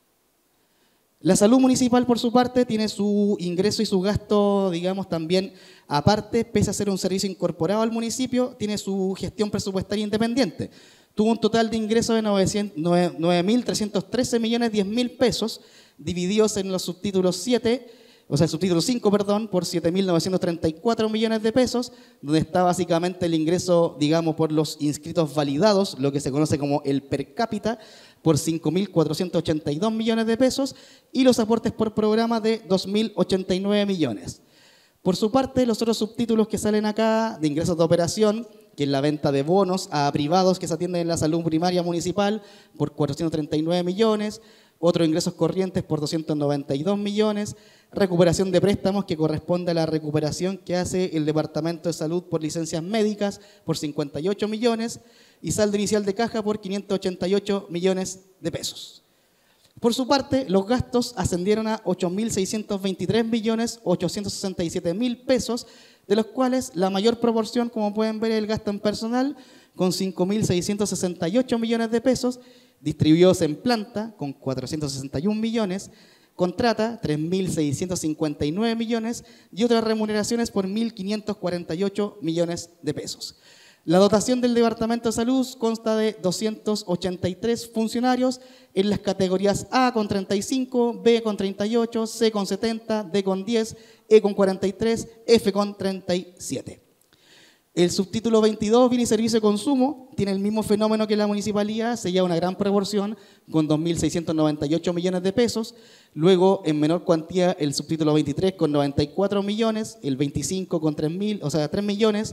La salud municipal, por su parte, tiene su ingreso y su gasto, digamos, también aparte, pese a ser un servicio incorporado al municipio, tiene su gestión presupuestaria independiente. Tuvo un total de ingresos de nueve mil trescientos trece millones diez mil pesos, divididos en los subtítulos siete, o sea, el subtítulo cinco, perdón, por siete mil novecientos treinta y cuatro millones de pesos, donde está básicamente el ingreso, digamos, por los inscritos validados, lo que se conoce como el per cápita, por cinco mil cuatrocientos ochenta y dos millones de pesos, y los aportes por programa de dos mil ochenta y nueve millones. Por su parte, los otros subtítulos que salen acá, de ingresos de operación, que es la venta de bonos a privados que se atienden en la salud primaria municipal, por cuatrocientos treinta y nueve millones, otros ingresos corrientes por doscientos noventa y dos millones, recuperación de préstamos que corresponde a la recuperación que hace el Departamento de Salud por licencias médicas por cincuenta y ocho millones y saldo inicial de caja por quinientos ochenta y ocho millones de pesos. Por su parte, los gastos ascendieron a ocho mil seiscientos veintitrés millones ochocientos sesenta y siete mil pesos, de los cuales la mayor proporción, como pueden ver, es el gasto en personal, con cinco mil seiscientos sesenta y ocho millones de pesos, distribuidos en planta, con cuatrocientos sesenta y un millones, contrata, tres mil seiscientos cincuenta y nueve millones, y otras remuneraciones por mil quinientos cuarenta y ocho millones de pesos. La dotación del Departamento de Salud consta de doscientos ochenta y tres funcionarios en las categorías A con treinta y cinco, B con treinta y ocho, C con setenta, D con diez, E con cuarenta y tres, F con treinta y siete. El subtítulo veintidós, Bienes y Servicios de Consumo, tiene el mismo fenómeno que la municipalidad, se lleva una gran proporción con dos mil seiscientos noventa y ocho millones de pesos. Luego, en menor cuantía, el subtítulo veintitrés con noventa y cuatro millones, el veinticinco con tres mil, o sea, tres millones,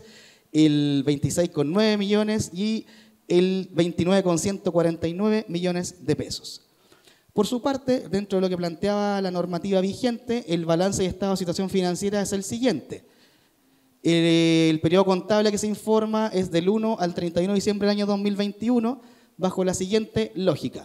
el veintiséis con nueve millones y el veintinueve con ciento cuarenta y nueve millones de pesos. Por su parte, dentro de lo que planteaba la normativa vigente, el balance y estado de situación financiera es el siguiente. El, el periodo contable que se informa es del uno al treinta y uno de diciembre del año dos mil veintiuno, bajo la siguiente lógica.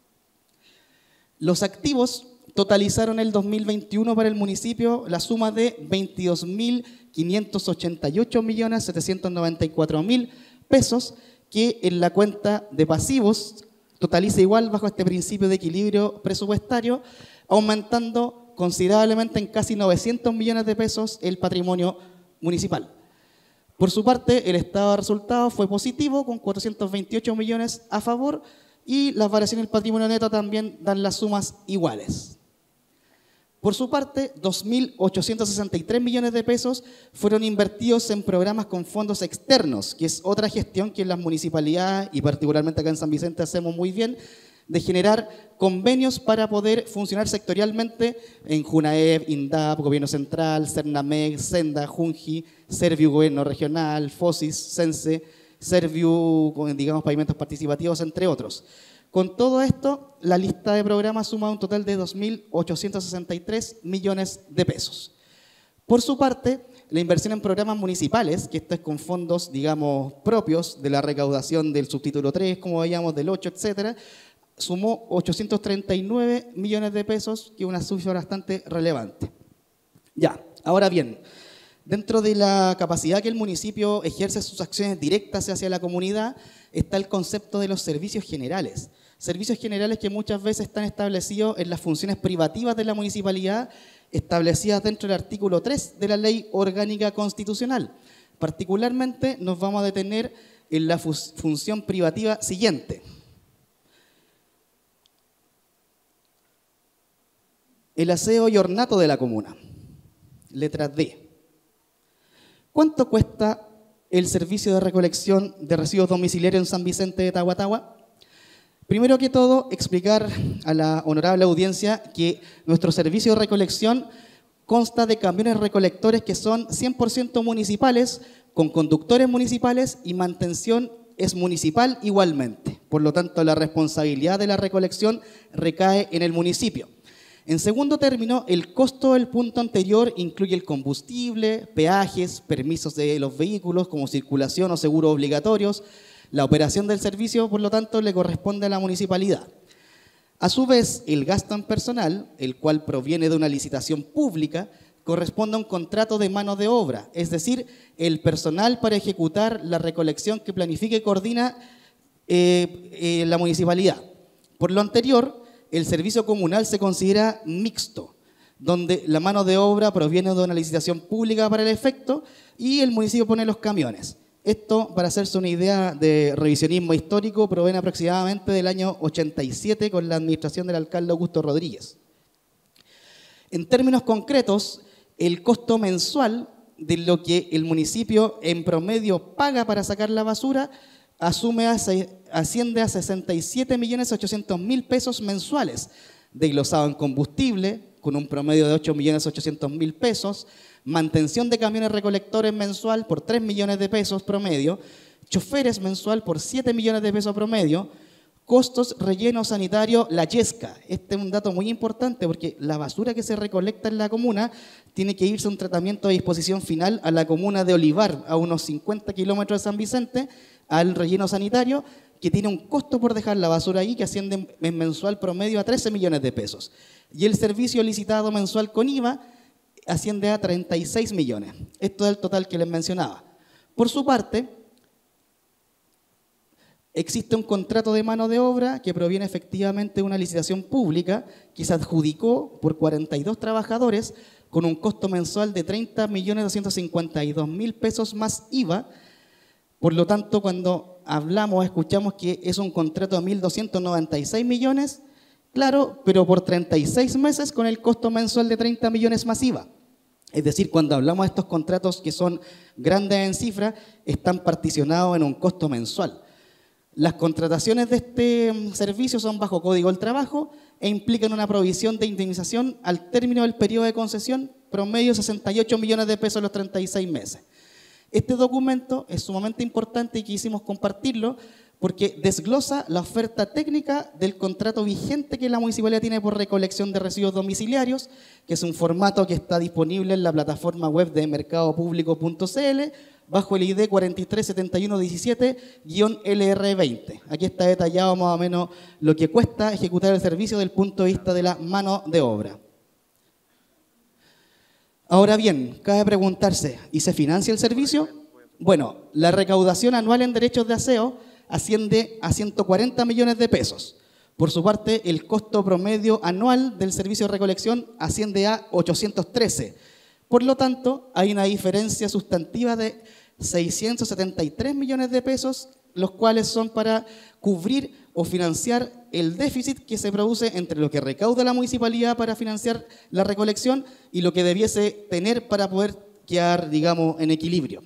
Los activos totalizaron el dos mil veintiuno para el municipio la suma de veintidós mil quinientos ochenta y ocho millones setecientos noventa y cuatro mil pesos, que en la cuenta de pasivos totaliza igual bajo este principio de equilibrio presupuestario, aumentando considerablemente en casi novecientos millones de pesos el patrimonio municipal. Por su parte, el estado de resultados fue positivo, con cuatrocientos veintiocho millones a favor, y las variaciones del patrimonio neto también dan las sumas iguales. Por su parte, dos mil ochocientos sesenta y tres millones de pesos fueron invertidos en programas con fondos externos, que es otra gestión que en las municipalidades, y particularmente acá en San Vicente, hacemos muy bien, de generar convenios para poder funcionar sectorialmente en Junaep, INDAP, Gobierno Central, Cernamec, Senda, Junji, Serviu, Gobierno Regional, FOSIS, Sense, Serviu, digamos, Pavimentos Participativos, entre otros. Con todo esto, la lista de programas suma un total de dos mil ochocientos sesenta y tres millones de pesos. Por su parte, la inversión en programas municipales, que esto es con fondos, digamos, propios de la recaudación del subtítulo tres, como veíamos, del ocho, etcétera, sumó ochocientos treinta y nueve millones de pesos, que es una cifra bastante relevante. Ya, ahora bien, dentro de la capacidad que el municipio ejerce sus acciones directas hacia la comunidad, está el concepto de los servicios generales. Servicios generales que muchas veces están establecidos en las funciones privativas de la municipalidad, establecidas dentro del artículo tres de la Ley Orgánica Constitucional. Particularmente nos vamos a detener en la función privativa siguiente. El aseo y ornato de la comuna. Letra D. ¿Cuánto cuesta el servicio de recolección de residuos domiciliarios en San Vicente de Tahuatahua? Primero que todo, explicar a la honorable audiencia que nuestro servicio de recolección consta de camiones recolectores que son cien por ciento municipales, con conductores municipales, y mantención es municipal igualmente. Por lo tanto, la responsabilidad de la recolección recae en el municipio. En segundo término, el costo del punto anterior incluye el combustible, peajes, permisos de los vehículos como circulación o seguros obligatorios, La operación del servicio, por lo tanto, le corresponde a la municipalidad. A su vez, el gasto en personal, el cual proviene de una licitación pública, corresponde a un contrato de mano de obra, es decir, el personal para ejecutar la recolección que planifica y coordina eh, eh, la municipalidad. Por lo anterior, el servicio comunal se considera mixto, donde la mano de obra proviene de una licitación pública para el efecto y el municipio pone los camiones. Esto, para hacerse una idea de revisionismo histórico, proviene aproximadamente del año ochenta y siete con la administración del alcalde Augusto Rodríguez. En términos concretos, el costo mensual de lo que el municipio en promedio paga para sacar la basura asume a, asciende a sesenta y siete millones ochocientos mil pesos mensuales, desglosado en combustible, con un promedio de ocho millones ochocientos mil pesos, mantención de camiones recolectores mensual por tres millones de pesos promedio, choferes mensual por siete millones de pesos promedio, costos relleno sanitario, la Yesca. Este es un dato muy importante porque la basura que se recolecta en la comuna tiene que irse a un tratamiento de disposición final a la comuna de Olivar, a unos cincuenta kilómetros de San Vicente, al relleno sanitario, que tiene un costo por dejar la basura ahí que asciende en mensual promedio a trece millones de pesos. Y el servicio licitado mensual con I V A asciende a treinta y seis millones. Esto es el total que les mencionaba. Por su parte, existe un contrato de mano de obra que proviene efectivamente de una licitación pública que se adjudicó por cuarenta y dos trabajadores con un costo mensual de treinta millones doscientos cincuenta y dos mil pesos más I V A. Por lo tanto, cuando hablamos, escuchamos que es un contrato de mil doscientos noventa y seis millones, claro, pero por treinta y seis meses con el costo mensual de treinta millones más I V A. Es decir, cuando hablamos de estos contratos que son grandes en cifra, están particionados en un costo mensual. Las contrataciones de este servicio son bajo Código del Trabajo e implican una provisión de indemnización al término del periodo de concesión, promedio sesenta y ocho millones de pesos en los treinta y seis meses. Este documento es sumamente importante y quisimos compartirlo porque desglosa la oferta técnica del contrato vigente que la municipalidad tiene por recolección de residuos domiciliarios, que es un formato que está disponible en la plataforma web de mercado público punto c l bajo el I D cuatro tres siete uno uno siete guión L R veinte. Aquí está detallado más o menos lo que cuesta ejecutar el servicio desde el punto de vista de la mano de obra. Ahora bien, cabe preguntarse, ¿y se financia el servicio? Bueno, la recaudación anual en derechos de aseo asciende a ciento cuarenta millones de pesos. Por su parte, el costo promedio anual del servicio de recolección asciende a ochocientos trece. Por lo tanto, hay una diferencia sustantiva de seiscientos setenta y tres millones de pesos, los cuales son para cubrir o financiar el déficit que se produce entre lo que recauda la municipalidad para financiar la recolección y lo que debiese tener para poder quedar, digamos, en equilibrio.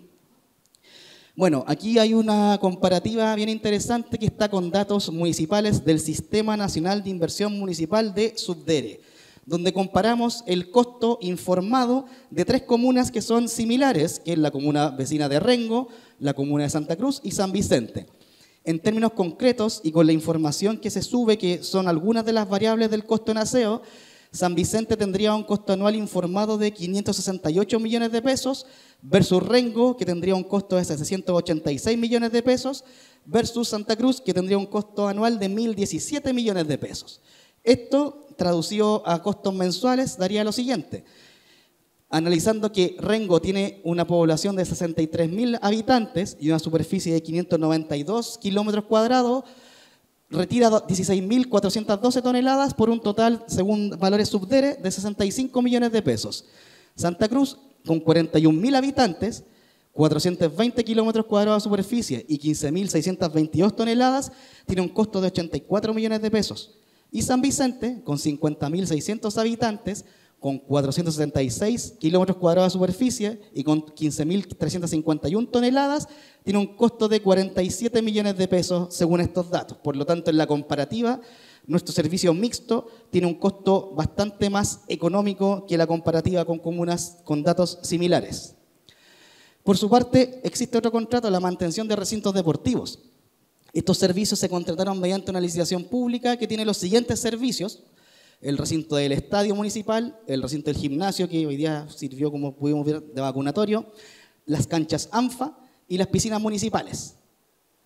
Bueno, aquí hay una comparativa bien interesante que está con datos municipales del Sistema Nacional de Inversión Municipal de Subdere, donde comparamos el costo informado de tres comunas que son similares, que es la comuna vecina de Rengo, la comuna de Santa Cruz y San Vicente. En términos concretos y con la información que se sube, que son algunas de las variables del costo en aseo, San Vicente tendría un costo anual informado de quinientos sesenta y ocho millones de pesos versus Rengo, que tendría un costo de setecientos ochenta y seis millones de pesos, versus Santa Cruz, que tendría un costo anual de mil diecisiete millones de pesos. Esto, traducido a costos mensuales, daría lo siguiente. Analizando que Rengo tiene una población de sesenta y tres mil habitantes y una superficie de quinientos noventa y dos kilómetros cuadrados, retira dieciséis mil cuatrocientas doce toneladas por un total, según valores Subdere, de sesenta y cinco millones de pesos. Santa Cruz, con cuarenta y un mil habitantes, cuatrocientos veinte kilómetros cuadrados de superficie y quince mil seiscientas veintidós toneladas, tiene un costo de ochenta y cuatro millones de pesos. Y San Vicente, con cincuenta mil seiscientos habitantes, con cuatrocientos setenta y seis kilómetros cuadrados de superficie y con quince mil trescientas cincuenta y una toneladas, tiene un costo de cuarenta y siete millones de pesos según estos datos. Por lo tanto, en la comparativa, nuestro servicio mixto tiene un costo bastante más económico que la comparativa con comunas con datos similares. Por su parte, existe otro contrato, la mantención de recintos deportivos. Estos servicios se contrataron mediante una licitación pública que tiene los siguientes servicios: el recinto del estadio municipal, el recinto del gimnasio, que hoy día sirvió, como pudimos ver, de vacunatorio, las canchas ANFA y las piscinas municipales.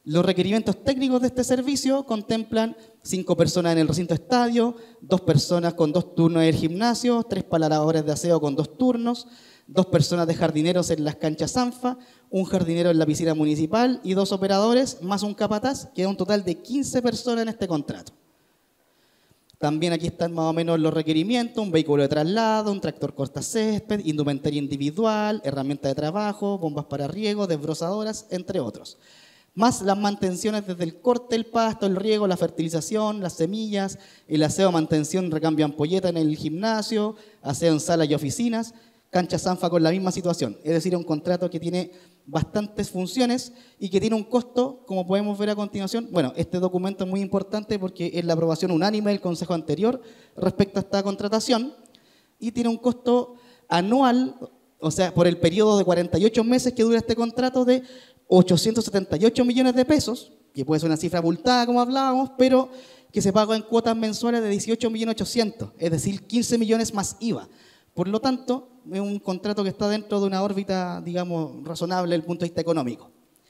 Los requerimientos técnicos de este servicio contemplan cinco personas en el recinto estadio, dos personas con dos turnos en el gimnasio, tres palabras de aseo con dos turnos, dos personas de jardineros en las canchas ANFA, un jardinero en la piscina municipal y dos operadores, más un capataz, queda un total de quince personas en este contrato. También aquí están más o menos los requerimientos: un vehículo de traslado, un tractor cortacésped, indumentaria individual, herramientas de trabajo, bombas para riego, desbrozadoras, entre otros. Más las mantenciones desde el corte, el pasto, el riego, la fertilización, las semillas, el aseo, mantención, recambio ampolleta en el gimnasio, aseo en salas y oficinas, canchas ANFA con la misma situación. Es decir, un contrato que tiene bastantes funciones y que tiene un costo, como podemos ver a continuación. Bueno, este documento es muy importante porque es la aprobación unánime del Consejo anterior respecto a esta contratación y tiene un costo anual, o sea, por el periodo de cuarenta y ocho meses que dura este contrato, de ochocientos setenta y ocho millones de pesos, que puede ser una cifra abultada, como hablábamos, pero que se paga en cuotas mensuales de dieciocho millones ochocientos, es decir, quince millones más I V A. Por lo tanto, es un contrato que está dentro de una órbita, digamos, razonable desde el punto de vista económico.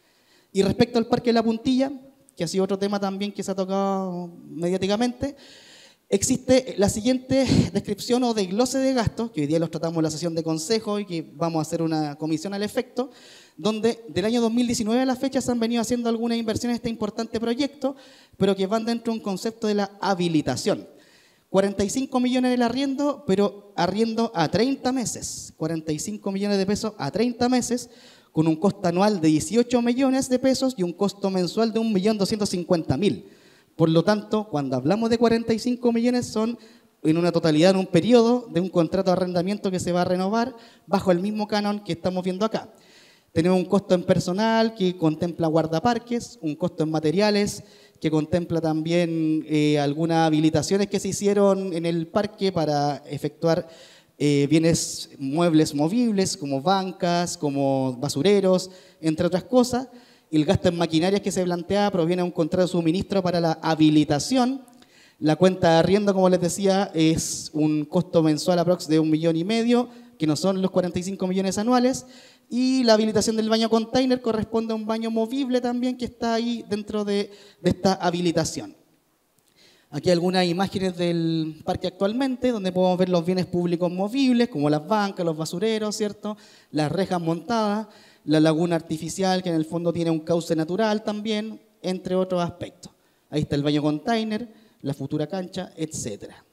Y respecto al Parque de la Puntilla, que ha sido otro tema también que se ha tocado mediáticamente, existe la siguiente descripción o desglose de gastos, que hoy día los tratamos en la sesión de consejo y que vamos a hacer una comisión al efecto, donde del año dos mil diecinueve a la fecha se han venido haciendo algunas inversiones en este importante proyecto, pero que van dentro de un concepto de la habilitación. cuarenta y cinco millones del arriendo, pero arriendo a treinta meses. cuarenta y cinco millones de pesos a treinta meses, con un costo anual de dieciocho millones de pesos y un costo mensual de un millón doscientos cincuenta mil. Por lo tanto, cuando hablamos de cuarenta y cinco millones, son en una totalidad, en un periodo de un contrato de arrendamiento que se va a renovar bajo el mismo canon que estamos viendo acá. Tenemos un costo en personal que contempla guardaparques, un costo en materiales que contempla también eh, algunas habilitaciones que se hicieron en el parque para efectuar eh, bienes muebles movibles, como bancas, como basureros, entre otras cosas. El gasto en maquinarias que se plantea proviene de un contrato de suministro para la habilitación. La cuenta de arriendo, como les decía, es un costo mensual aprox de un millón y medio, que no son los cuarenta y cinco millones anuales. Y la habilitación del baño container corresponde a un baño movible también que está ahí dentro de, de esta habilitación. Aquí hay algunas imágenes del parque actualmente, donde podemos ver los bienes públicos movibles, como las bancas, los basureros, ¿cierto? Las rejas montadas, la laguna artificial, que en el fondo tiene un cauce natural también, entre otros aspectos. Ahí está el baño container, la futura cancha, etcétera.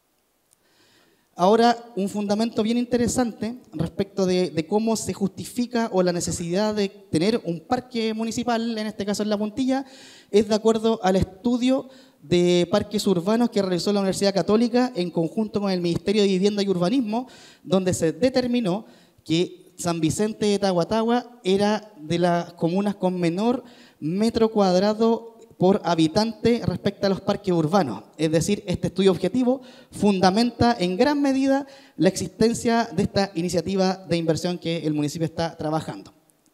Ahora, un fundamento bien interesante respecto de, de cómo se justifica o la necesidad de tener un parque municipal, en este caso en La Puntilla, es de acuerdo al estudio de parques urbanos que realizó la Universidad Católica en conjunto con el Ministerio de Vivienda y Urbanismo, donde se determinó que San Vicente de Tahuatahua era de las comunas con menor metro cuadrado por habitante respecto a los parques urbanos. Es decir, este estudio objetivo fundamenta en gran medida la existencia de esta iniciativa de inversión que el municipio está trabajando.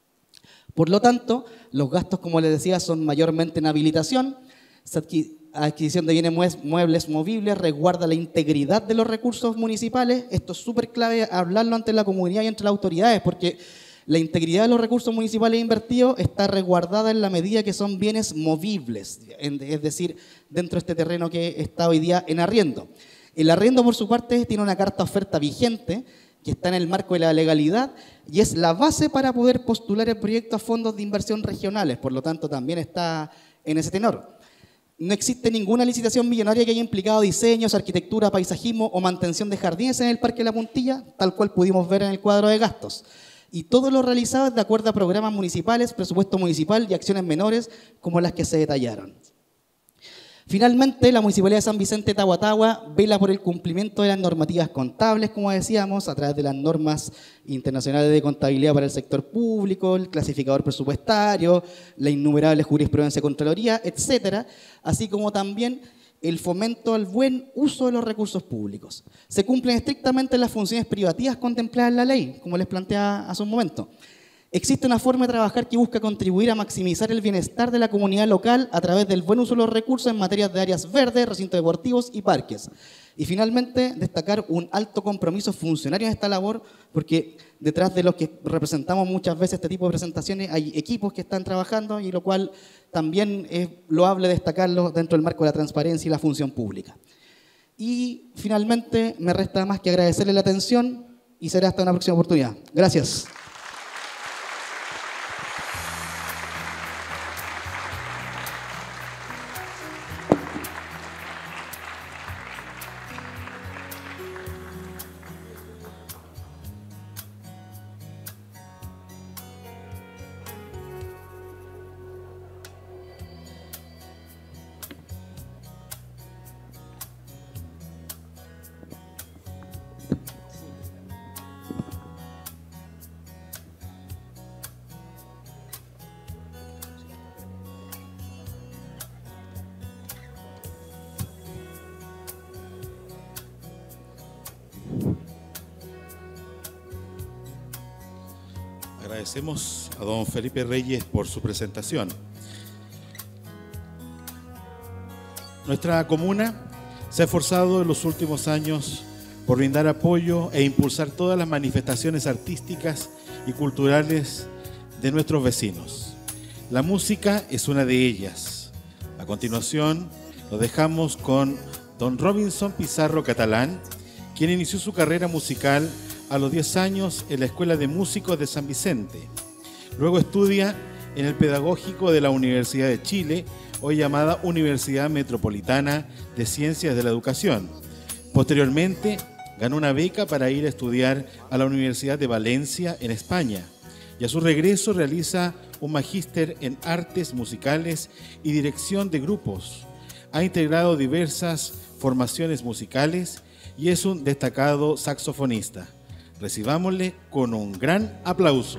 Por lo tanto, los gastos, como les decía, son mayormente en habilitación, adquisición de bienes muebles movibles, resguarda la integridad de los recursos municipales. Esto es súper clave hablarlo ante la comunidad y entre las autoridades, porque la integridad de los recursos municipales invertidos está resguardada en la medida que son bienes movibles, es decir, dentro de este terreno que está hoy día en arriendo. El arriendo, por su parte, tiene una carta oferta vigente que está en el marco de la legalidad y es la base para poder postular el proyecto a fondos de inversión regionales, por lo tanto también está en ese tenor. No existe ninguna licitación millonaria que haya implicado diseños, arquitectura, paisajismo o mantención de jardines en el Parque de la Puntilla, tal cual pudimos ver en el cuadro de gastos. Y todo lo realizado es de acuerdo a programas municipales, presupuesto municipal y acciones menores como las que se detallaron. Finalmente, la Municipalidad de San Vicente de Tahuatahua vela por el cumplimiento de las normativas contables, como decíamos, a través de las normas internacionales de contabilidad para el sector público, el clasificador presupuestario, la innumerable jurisprudencia de Contraloría, etcétera, así como también el fomento al buen uso de los recursos públicos. Se cumplen estrictamente las funciones privativas contempladas en la ley, como les planteaba hace un momento. Existe una forma de trabajar que busca contribuir a maximizar el bienestar de la comunidad local a través del buen uso de los recursos en materia de áreas verdes, recintos deportivos y parques. Y finalmente, destacar un alto compromiso funcionario en esta labor, porque detrás de los que representamos muchas veces este tipo de presentaciones hay equipos que están trabajando y lo cual también es loable destacarlo dentro del marco de la transparencia y la función pública. Y finalmente me resta más que agradecerle la atención y será hasta una próxima oportunidad. Gracias. Agradecemos a don Felipe Reyes por su presentación. Nuestra comuna se ha esforzado en los últimos años por brindar apoyo e impulsar todas las manifestaciones artísticas y culturales de nuestros vecinos. La música es una de ellas. A continuación, lo dejamos con don Robinson Pizarro Catalán, quien inició su carrera musical a los diez años en la Escuela de Músicos de San Vicente. Luego estudia en el Pedagógico de la Universidad de Chile, hoy llamada Universidad Metropolitana de Ciencias de la Educación. Posteriormente, ganó una beca para ir a estudiar a la Universidad de Valencia, en España. Y a su regreso realiza un magíster en Artes Musicales y Dirección de Grupos. Ha integrado diversas formaciones musicales y es un destacado saxofonista. Recibámosle con un gran aplauso.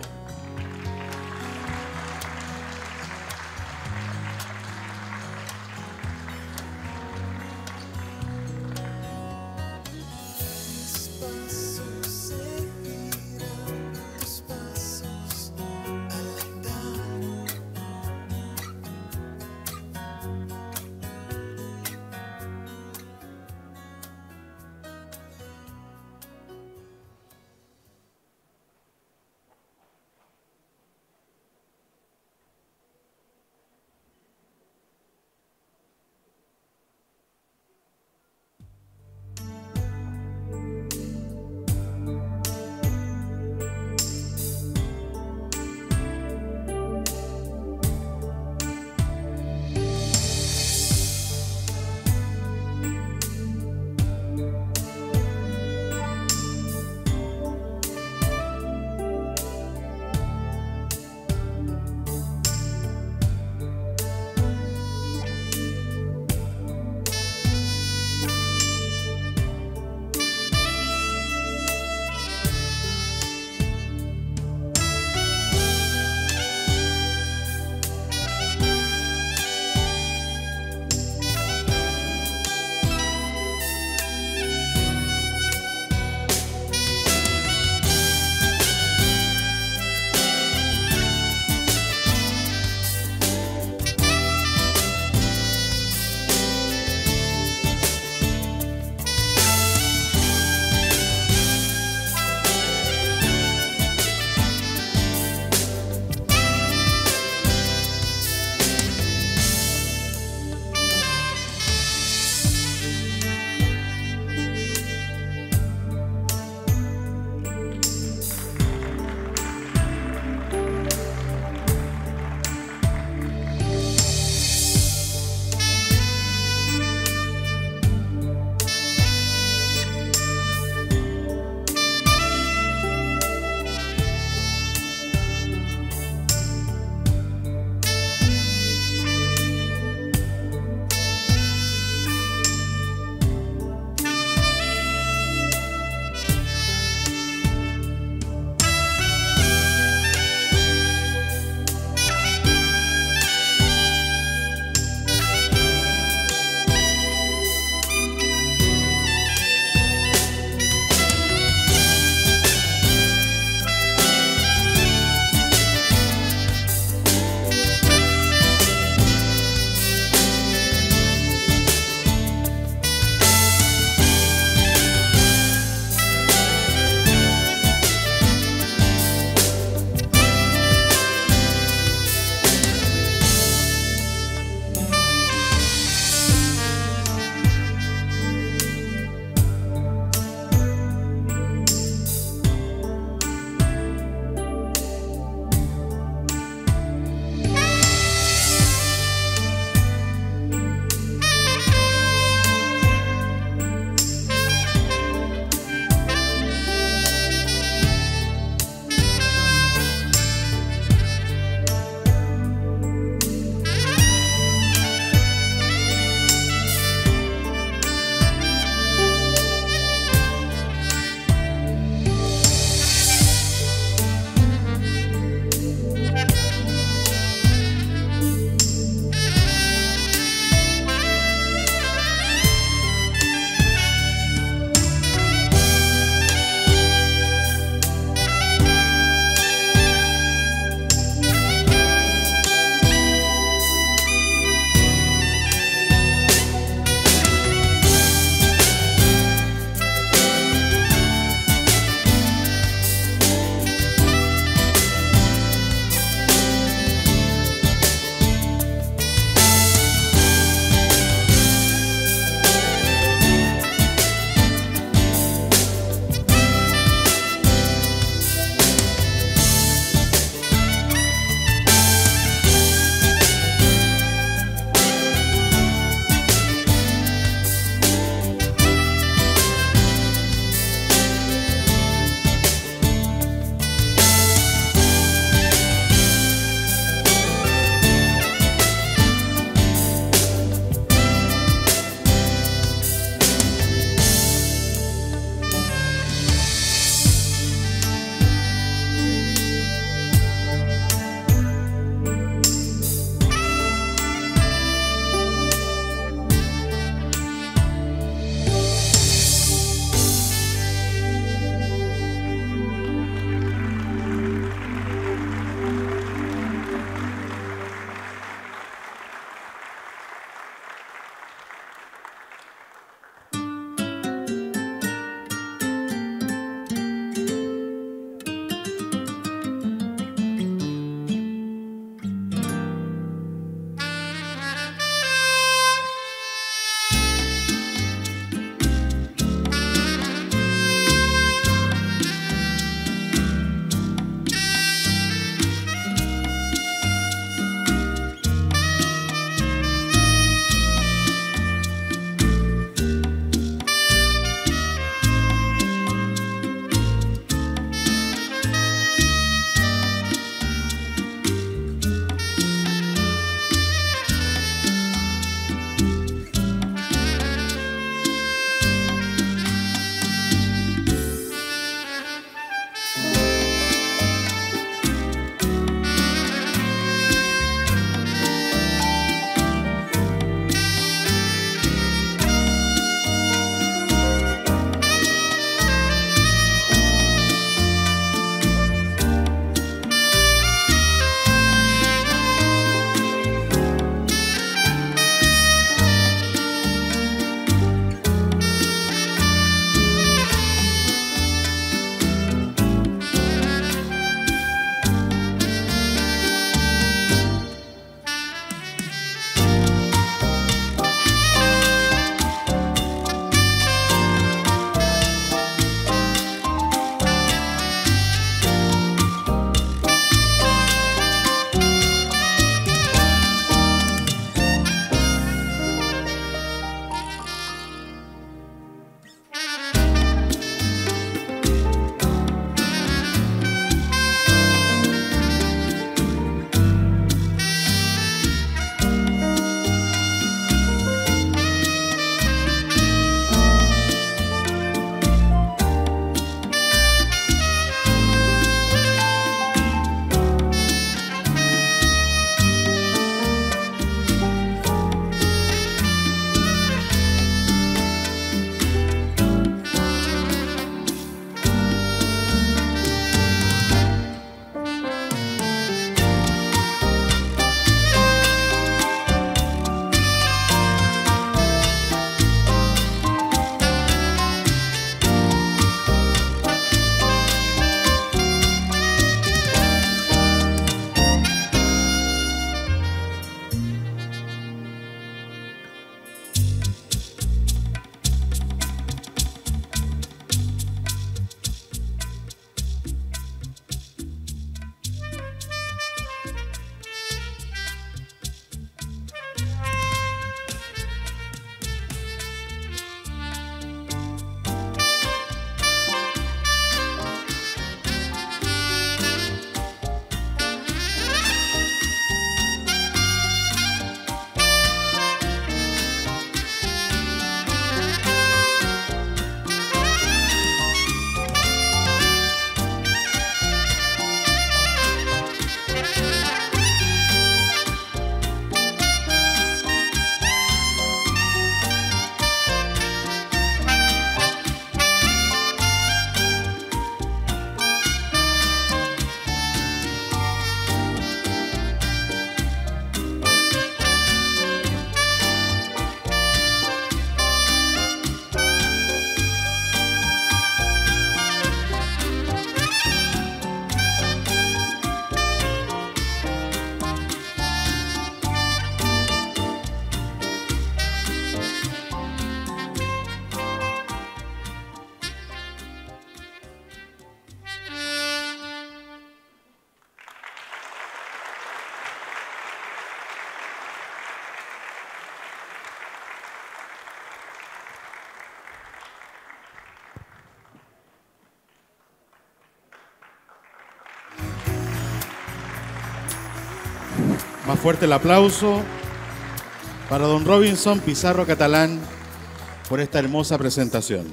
Más fuerte el aplauso para don Robinson Pizarro Catalán por esta hermosa presentación.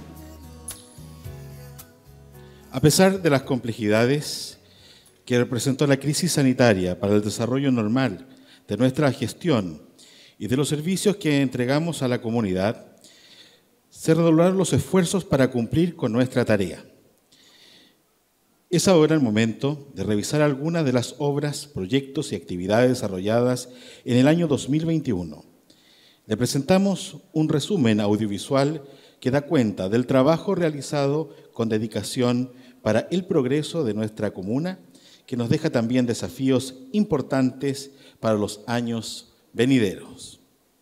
A pesar de las complejidades que representó la crisis sanitaria para el desarrollo normal de nuestra gestión y de los servicios que entregamos a la comunidad, se redoblaron los esfuerzos para cumplir con nuestra tarea. Es ahora el momento de revisar algunas de las obras, proyectos y actividades desarrolladas en el año dos mil veintiuno. Le presentamos un resumen audiovisual que da cuenta del trabajo realizado con dedicación para el progreso de nuestra comuna, que nos deja también desafíos importantes para los años venideros.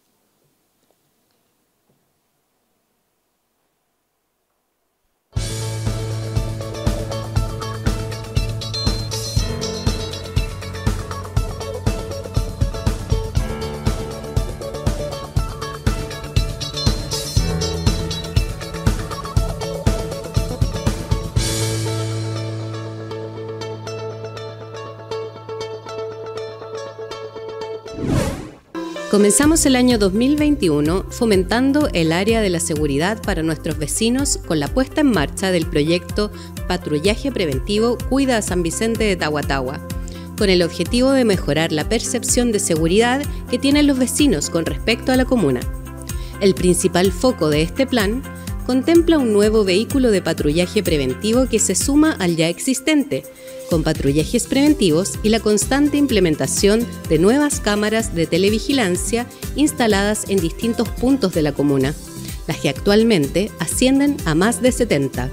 Comenzamos el año dos mil veintiuno fomentando el área de la seguridad para nuestros vecinos con la puesta en marcha del proyecto Patrullaje Preventivo Cuida a San Vicente de Tahuatahua, con el objetivo de mejorar la percepción de seguridad que tienen los vecinos con respecto a la comuna. El principal foco de este plan contempla un nuevo vehículo de patrullaje preventivo que se suma al ya existente, con patrullajes preventivos y la constante implementación de nuevas cámaras de televigilancia instaladas en distintos puntos de la comuna, las que actualmente ascienden a más de setenta.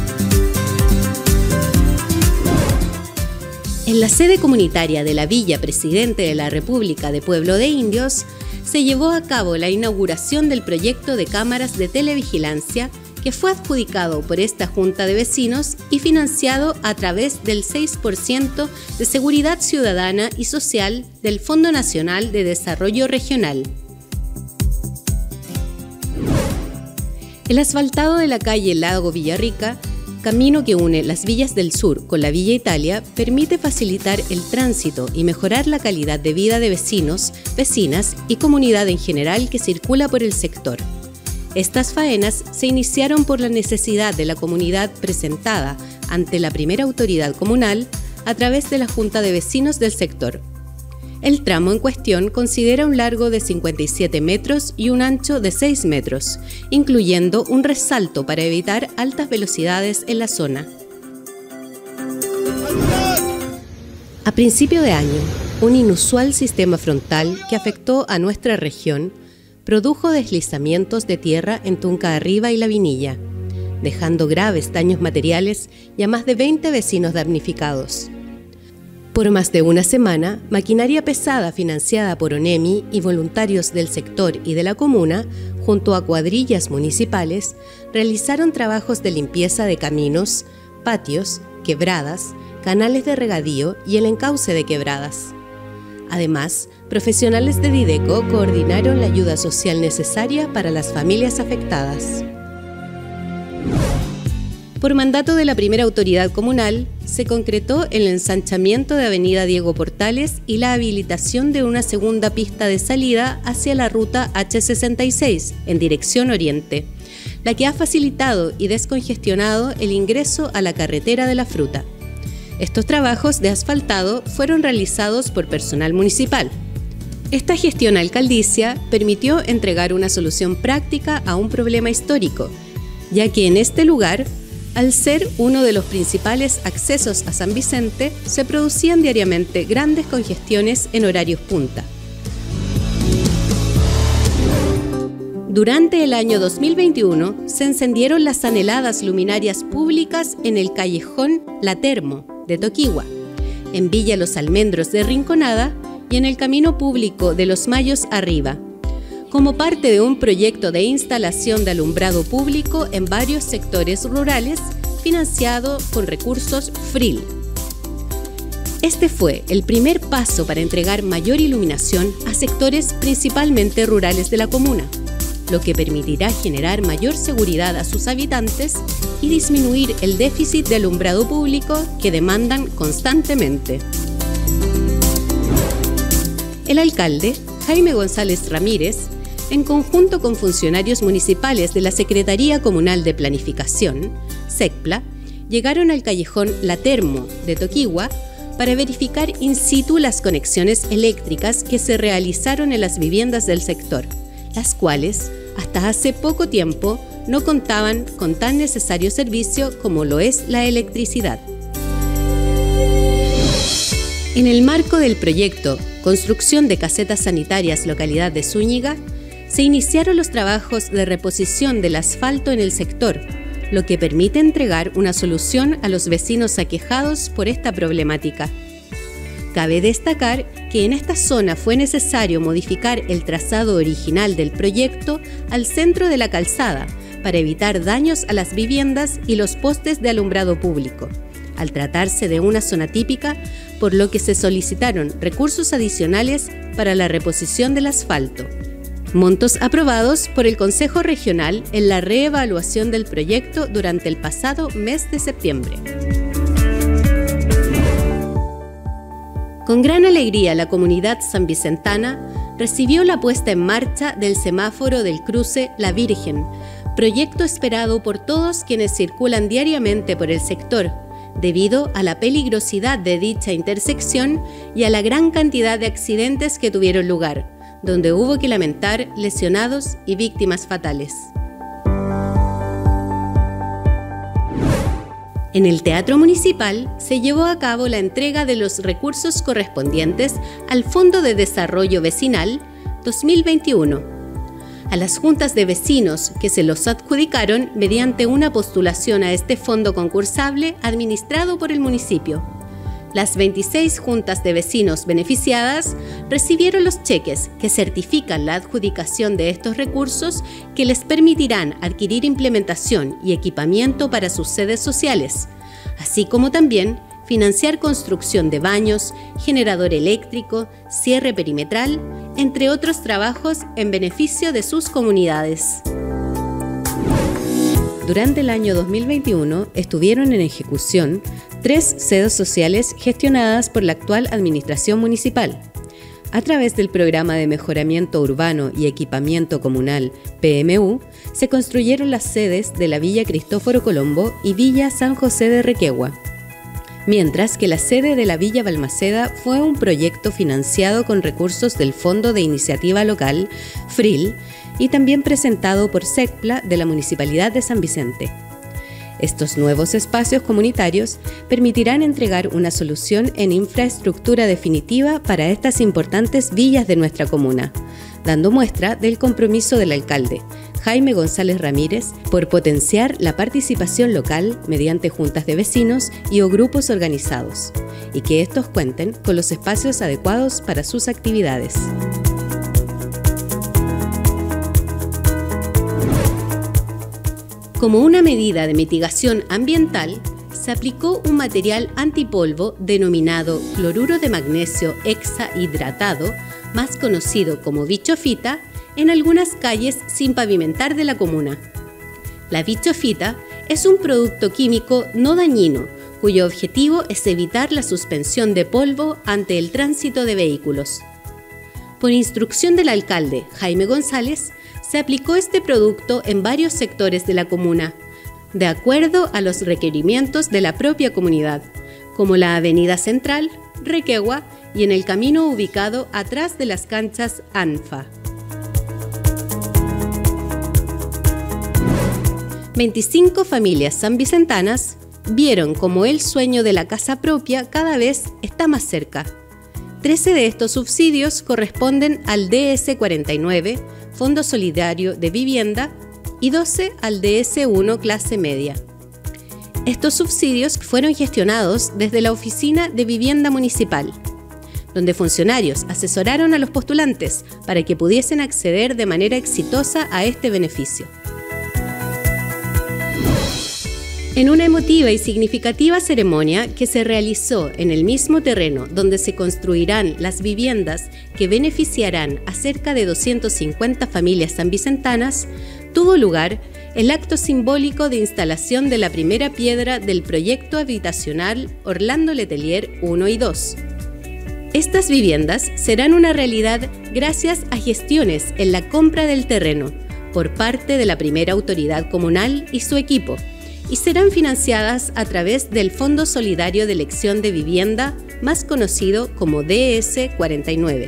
En la sede comunitaria de la Villa Presidente de la República de Pueblo de Indios, se llevó a cabo la inauguración del proyecto de cámaras de televigilancia que fue adjudicado por esta Junta de Vecinos y financiado a través del seis por ciento de Seguridad Ciudadana y Social del Fondo Nacional de Desarrollo Regional. El asfaltado de la calle Lago Villarrica, camino que une las villas del sur con la Villa Italia, permite facilitar el tránsito y mejorar la calidad de vida de vecinos, vecinas y comunidad en general que circula por el sector. Estas faenas se iniciaron por la necesidad de la comunidad presentada ante la primera autoridad comunal a través de la Junta de Vecinos del sector. El tramo en cuestión considera un largo de cincuenta y siete metros y un ancho de seis metros, incluyendo un resalto para evitar altas velocidades en la zona. A principio de año, un inusual sistema frontal que afectó a nuestra región produjo deslizamientos de tierra en Tunca Arriba y La Vinilla, dejando graves daños materiales y a más de veinte vecinos damnificados. Por más de una semana, maquinaria pesada financiada por ONEMI y voluntarios del sector y de la comuna, junto a cuadrillas municipales, realizaron trabajos de limpieza de caminos, patios, quebradas, canales de regadío y el encauce de quebradas. Además, profesionales de Dideco coordinaron la ayuda social necesaria para las familias afectadas. Por mandato de la primera autoridad comunal, se concretó el ensanchamiento de Avenida Diego Portales y la habilitación de una segunda pista de salida hacia la ruta hache sesenta y seis, en dirección oriente, la que ha facilitado y descongestionado el ingreso a la carretera de la Fruta. Estos trabajos de asfaltado fueron realizados por personal municipal. Esta gestión alcaldicia permitió entregar una solución práctica a un problema histórico, ya que en este lugar, al ser uno de los principales accesos a San Vicente, se producían diariamente grandes congestiones en horarios punta. Durante el año dos mil veintiuno se encendieron las anheladas luminarias públicas en el callejón La Termo de Toquigua, en Villa Los Almendros de Rinconada y en el Camino Público de Los Mayos Arriba, como parte de un proyecto de instalación de alumbrado público en varios sectores rurales financiado con recursos F R I L. Este fue el primer paso para entregar mayor iluminación a sectores principalmente rurales de la comuna, lo que permitirá generar mayor seguridad a sus habitantes y disminuir el déficit de alumbrado público que demandan constantemente. El alcalde, Jaime González Ramírez, en conjunto con funcionarios municipales de la Secretaría Comunal de Planificación, SECPLA, llegaron al callejón La Termo de Toquigua para verificar in situ las conexiones eléctricas que se realizaron en las viviendas del sector, las cuales, hasta hace poco tiempo, no contaban con tan necesario servicio como lo es la electricidad. En el marco del proyecto Construcción de Casetas Sanitarias Localidad de Zúñiga, se iniciaron los trabajos de reposición del asfalto en el sector, lo que permite entregar una solución a los vecinos aquejados por esta problemática. Cabe destacar que en esta zona fue necesario modificar el trazado original del proyecto al centro de la calzada para evitar daños a las viviendas y los postes de alumbrado público, al tratarse de una zona típica, por lo que se solicitaron recursos adicionales para la reposición del asfalto. Montos aprobados por el Consejo Regional en la reevaluación del proyecto durante el pasado mes de septiembre. Con gran alegría, la comunidad sanvicentana recibió la puesta en marcha del semáforo del cruce La Virgen, proyecto esperado por todos quienes circulan diariamente por el sector, debido a la peligrosidad de dicha intersección y a la gran cantidad de accidentes que tuvieron lugar, donde hubo que lamentar lesionados y víctimas fatales. En el Teatro Municipal se llevó a cabo la entrega de los recursos correspondientes al Fondo de Desarrollo Vecinal dos mil veintiuno, a las juntas de vecinos que se los adjudicaron mediante una postulación a este fondo concursable administrado por el municipio. Las veintiséis juntas de vecinos beneficiadas recibieron los cheques que certifican la adjudicación de estos recursos que les permitirán adquirir implementación y equipamiento para sus sedes sociales, así como también financiar construcción de baños, generador eléctrico, cierre perimetral, entre otros trabajos en beneficio de sus comunidades. Durante el año dos mil veintiuno estuvieron en ejecución tres sedes sociales gestionadas por la actual Administración Municipal. A través del Programa de Mejoramiento Urbano y Equipamiento Comunal, P M U, se construyeron las sedes de la Villa Cristóforo Colombo y Villa San José de Requegua, mientras que la sede de la Villa Balmaceda fue un proyecto financiado con recursos del Fondo de Iniciativa Local, F R I L, y también presentado por SECPLA de la Municipalidad de San Vicente. Estos nuevos espacios comunitarios permitirán entregar una solución en infraestructura definitiva para estas importantes villas de nuestra comuna, dando muestra del compromiso del alcalde, Jaime González Ramírez, por potenciar la participación local mediante juntas de vecinos y o grupos organizados, y que estos cuenten con los espacios adecuados para sus actividades. Como una medida de mitigación ambiental, se aplicó un material antipolvo denominado cloruro de magnesio hexahidratado, más conocido como bichofita, en algunas calles sin pavimentar de la comuna. La bichofita es un producto químico no dañino, cuyo objetivo es evitar la suspensión de polvo ante el tránsito de vehículos. Por instrucción del alcalde Jaime González, se aplicó este producto en varios sectores de la comuna, de acuerdo a los requerimientos de la propia comunidad, como la Avenida Central, Requegua y en el camino ubicado atrás de las canchas ANFA. veinticinco familias sanvicentanas vieron como el sueño de la casa propia cada vez está más cerca. trece de estos subsidios corresponden al D S cuarenta y nueve, Fondo Solidario de Vivienda, y doce al D S uno Clase Media. Estos subsidios fueron gestionados desde la Oficina de Vivienda Municipal, donde funcionarios asesoraron a los postulantes para que pudiesen acceder de manera exitosa a este beneficio. En una emotiva y significativa ceremonia que se realizó en el mismo terreno donde se construirán las viviendas que beneficiarán a cerca de doscientas cincuenta familias sanvicentanas, tuvo lugar el acto simbólico de instalación de la primera piedra del proyecto habitacional Orlando Letelier uno y dos. Estas viviendas serán una realidad gracias a gestiones en la compra del terreno por parte de la primera autoridad comunal y su equipo, y serán financiadas a través del Fondo Solidario de Elección de Vivienda, más conocido como D S cuarenta y nueve.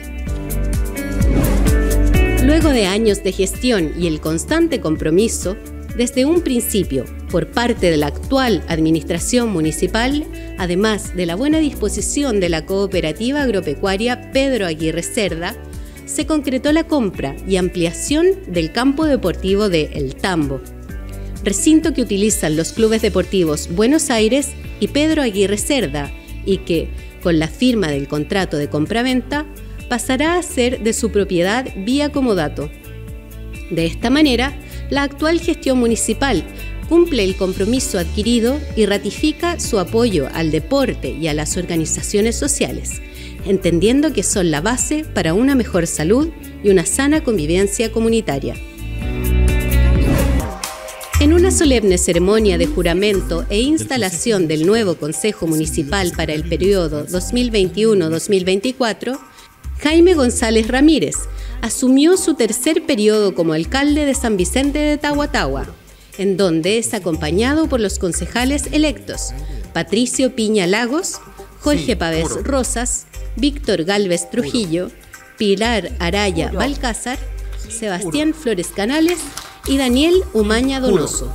Luego de años de gestión y el constante compromiso, desde un principio, por parte de la actual administración municipal, además de la buena disposición de la cooperativa agropecuaria Pedro Aguirre Cerda, se concretó la compra y ampliación del campo deportivo de El Tambo, recinto que utilizan los clubes deportivos Buenos Aires y Pedro Aguirre Cerda, y que, con la firma del contrato de compraventa, pasará a ser de su propiedad vía comodato. De esta manera, la actual gestión municipal cumple el compromiso adquirido y ratifica su apoyo al deporte y a las organizaciones sociales, entendiendo que son la base para una mejor salud y una sana convivencia comunitaria. En una solemne ceremonia de juramento e instalación del nuevo Consejo Municipal para el periodo dos mil veintiuno a dos mil veinticuatro, Jaime González Ramírez asumió su tercer periodo como alcalde de San Vicente de Tahuatahua, en donde es acompañado por los concejales electos Patricio Piña Lagos, Jorge Pavés Rosas, Víctor Gálvez Trujillo, Pilar Araya Balcázar, Sebastián Flores Canales y Daniel Umaña Donoso.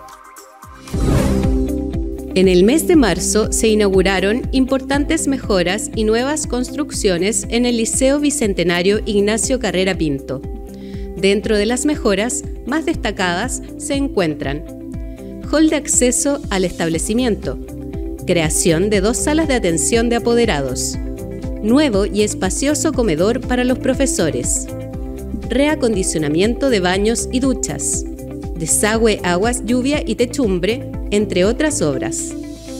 En el mes de marzo se inauguraron importantes mejoras y nuevas construcciones en el Liceo Bicentenario Ignacio Carrera Pinto. Dentro de las mejoras más destacadas se encuentran hall de acceso al establecimiento, creación de dos salas de atención de apoderados, nuevo y espacioso comedor para los profesores, reacondicionamiento de baños y duchas, desagüe, aguas, lluvia y techumbre, entre otras obras.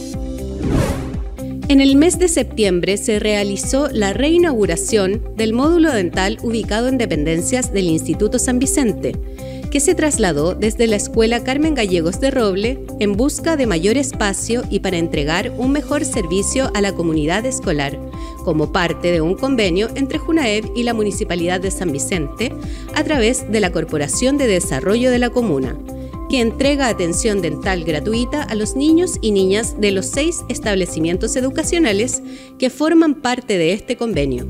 En el mes de septiembre se realizó la reinauguración del módulo dental ubicado en dependencias del Instituto San Vicente, que se trasladó desde la Escuela Carmen Gallegos de Roble en busca de mayor espacio y para entregar un mejor servicio a la comunidad escolar, como parte de un convenio entre Junaed y la Municipalidad de San Vicente a través de la Corporación de Desarrollo de la Comuna, que entrega atención dental gratuita a los niños y niñas de los seis establecimientos educacionales que forman parte de este convenio.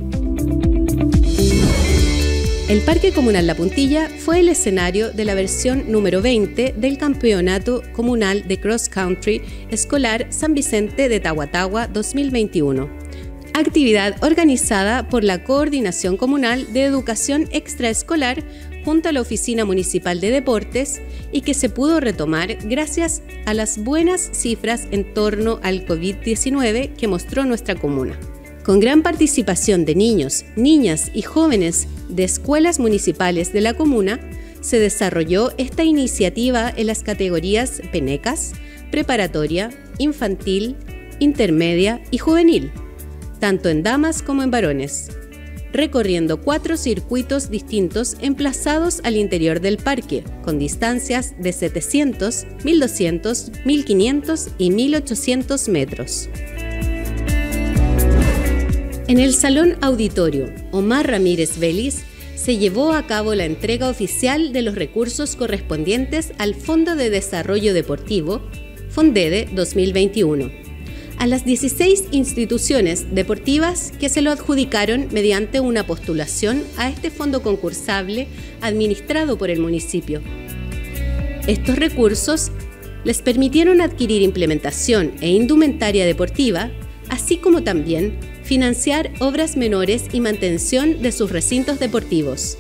El Parque Comunal La Puntilla fue el escenario de la versión número veinte del Campeonato Comunal de Cross Country Escolar San Vicente de Tahuatahua dos mil veintiuno, actividad organizada por la Coordinación Comunal de Educación Extraescolar junto a la Oficina Municipal de Deportes y que se pudo retomar gracias a las buenas cifras en torno al COVID diecinueve que mostró nuestra comuna. Con gran participación de niños, niñas y jóvenes de escuelas municipales de la comuna, se desarrolló esta iniciativa en las categorías penecas, preparatoria, infantil, intermedia y juvenil, tanto en damas como en varones, recorriendo cuatro circuitos distintos emplazados al interior del parque, con distancias de setecientos, mil doscientos, mil quinientos y mil ochocientos metros. En el Salón Auditorio Omar Ramírez Vélez se llevó a cabo la entrega oficial de los recursos correspondientes al Fondo de Desarrollo Deportivo, FONDEDE dos mil veintiuno, a las dieciséis instituciones deportivas que se lo adjudicaron mediante una postulación a este fondo concursable administrado por el municipio. Estos recursos les permitieron adquirir implementación e indumentaria deportiva, así como también financiar obras menores y mantención de sus recintos deportivos.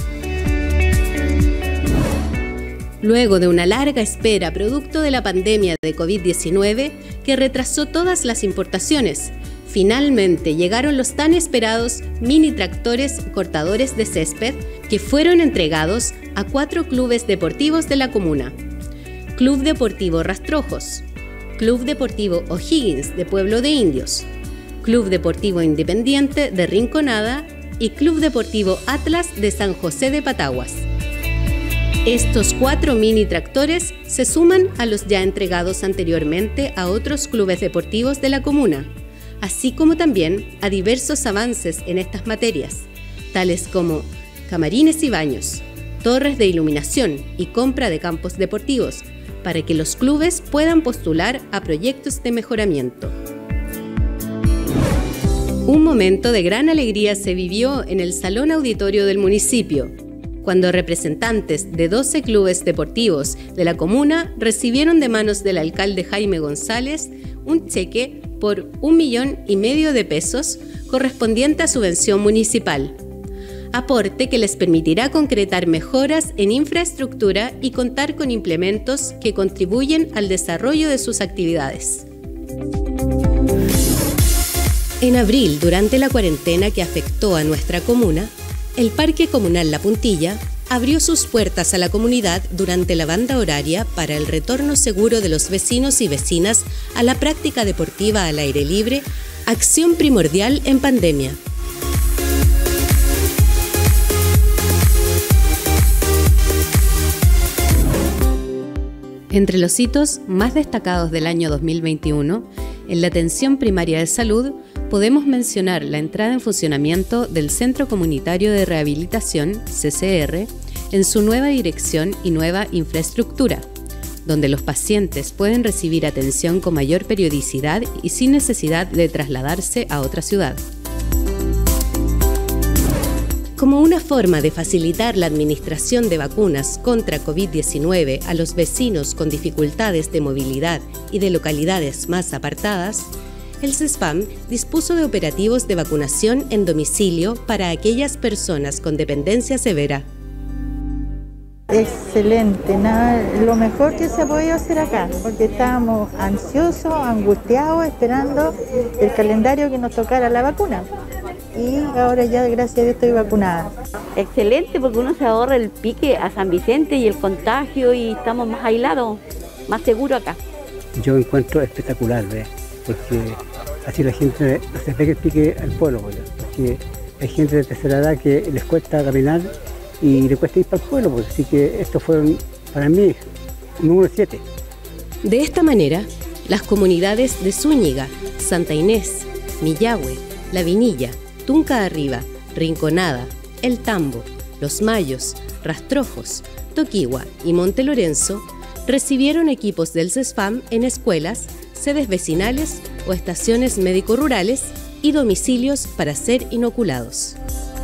Luego de una larga espera producto de la pandemia de COVID diecinueve que retrasó todas las importaciones, finalmente llegaron los tan esperados mini tractores cortadores de césped que fueron entregados a cuatro clubes deportivos de la comuna: Club Deportivo Rastrojos, Club Deportivo O'Higgins de Pueblo de Indios, Club Deportivo Independiente de Rinconada y Club Deportivo Atlas de San José de Pataguas. Estos cuatro mini tractores se suman a los ya entregados anteriormente a otros clubes deportivos de la comuna, así como también a diversos avances en estas materias, tales como camarines y baños, torres de iluminación y compra de campos deportivos, para que los clubes puedan postular a proyectos de mejoramiento. Un momento de gran alegría se vivió en el Salón Auditorio del municipio, cuando representantes de doce clubes deportivos de la comuna recibieron de manos del alcalde Jaime González un cheque por un millón y medio de pesos correspondiente a subvención municipal, aporte que les permitirá concretar mejoras en infraestructura y contar con implementos que contribuyen al desarrollo de sus actividades. En abril, durante la cuarentena que afectó a nuestra comuna, el Parque Comunal La Puntilla abrió sus puertas a la comunidad durante la banda horaria para el retorno seguro de los vecinos y vecinas a la práctica deportiva al aire libre, acción primordial en pandemia. Entre los hitos más destacados del año dos mil veintiuno, en la atención primaria de salud, podemos mencionar la entrada en funcionamiento del Centro Comunitario de Rehabilitación, C C R, en su nueva dirección y nueva infraestructura, donde los pacientes pueden recibir atención con mayor periodicidad y sin necesidad de trasladarse a otra ciudad. Como una forma de facilitar la administración de vacunas contra COVID diecinueve a los vecinos con dificultades de movilidad y de localidades más apartadas, el CESFAM dispuso de operativos de vacunación en domicilio para aquellas personas con dependencia severa. Excelente, nada, lo mejor que se ha podido hacer acá, porque estábamos ansiosos, angustiados, esperando el calendario que nos tocara la vacuna. Y ahora ya, gracias a Dios, estoy vacunada. Excelente, porque uno se ahorra el pique a San Vicente y el contagio y estamos más aislados, más seguros acá. Yo encuentro espectacular, ¿ves? Porque así la gente no se pegue el pique al pueblo, pues, porque hay gente de tercera edad que les cuesta caminar y les cuesta ir para el pueblo, pues, así que esto fue para mí número siete. De esta manera, las comunidades de Zúñiga, Santa Inés, Millahue, La Vinilla, Tunca Arriba, Rinconada, El Tambo, Los Mayos, Rastrojos, Toquigua y Monte Lorenzo recibieron equipos del CESFAM en escuelas, sedes vecinales o estaciones médico-rurales y domicilios para ser inoculados.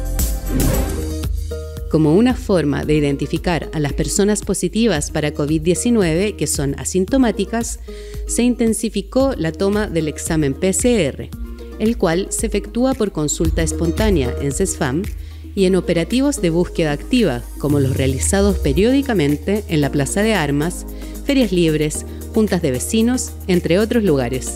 Como una forma de identificar a las personas positivas para COVID diecinueve que son asintomáticas, se intensificó la toma del examen P C R, el cual se efectúa por consulta espontánea en CESFAM y en operativos de búsqueda activa, como los realizados periódicamente en la Plaza de Armas, ferias libres, juntas de vecinos, entre otros lugares.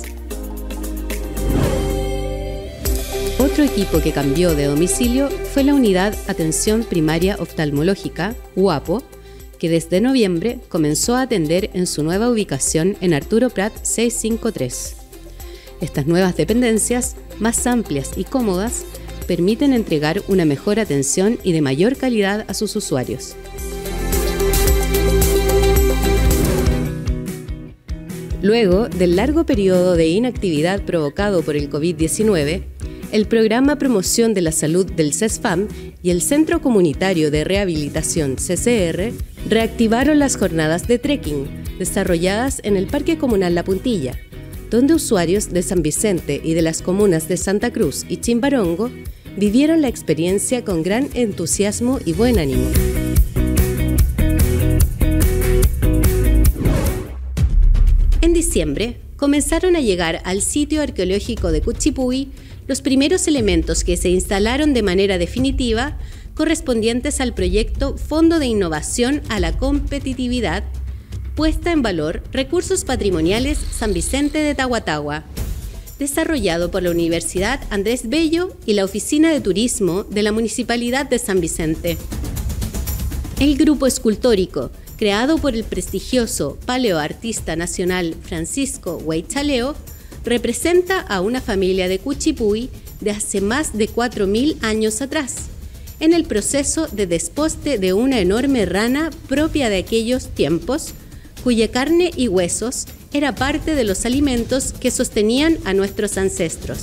Otro equipo que cambió de domicilio fue la Unidad Atención Primaria Oftalmológica, UAPO, que desde noviembre comenzó a atender en su nueva ubicación en Arturo Prat seiscientos cincuenta y tres. Estas nuevas dependencias, más amplias y cómodas, permiten entregar una mejor atención y de mayor calidad a sus usuarios. Luego del largo periodo de inactividad provocado por el COVID diecinueve, el Programa Promoción de la Salud del CESFAM y el Centro Comunitario de Rehabilitación C C R reactivaron las jornadas de trekking desarrolladas en el Parque Comunal La Puntilla, donde usuarios de San Vicente y de las comunas de Santa Cruz y Chimbarongo vivieron la experiencia con gran entusiasmo y buen ánimo. En diciembre, comenzaron a llegar al sitio arqueológico de Cuchipuy los primeros elementos que se instalaron de manera definitiva correspondientes al proyecto Fondo de Innovación a la Competitividad, puesta en valor Recursos Patrimoniales San Vicente de Tahuatahua, desarrollado por la Universidad Andrés Bello y la Oficina de Turismo de la Municipalidad de San Vicente. El grupo escultórico, creado por el prestigioso paleoartista nacional Francisco Huaychaleo, representa a una familia de Cuchipuy de hace más de cuatro mil años atrás, en el proceso de desposte de una enorme rana propia de aquellos tiempos, cuya carne y huesos era parte de los alimentos que sostenían a nuestros ancestros.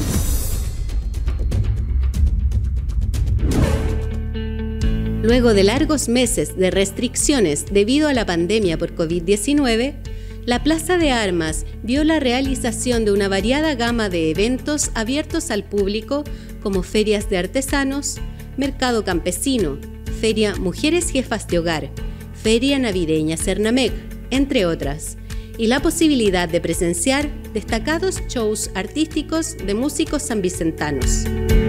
Luego de largos meses de restricciones debido a la pandemia por COVID diecinueve, la Plaza de Armas vio la realización de una variada gama de eventos abiertos al público, como ferias de artesanos, mercado campesino, feria Mujeres Jefas de Hogar, feria navideña Cernamec, entre otras, y la posibilidad de presenciar destacados shows artísticos de músicos sanvicentanos.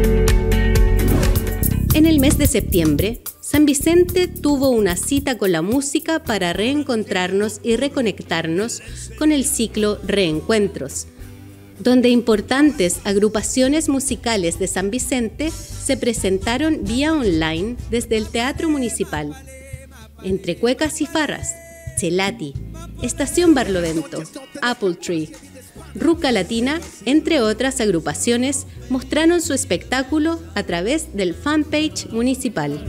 En el mes de septiembre, San Vicente tuvo una cita con la música para reencontrarnos y reconectarnos con el ciclo Reencuentros, donde importantes agrupaciones musicales de San Vicente se presentaron vía online desde el Teatro Municipal. Entre cuecas y farras, Chelati, Estación Barlovento, Apple Tree, Ruca Latina, entre otras agrupaciones, mostraron su espectáculo a través del fanpage municipal.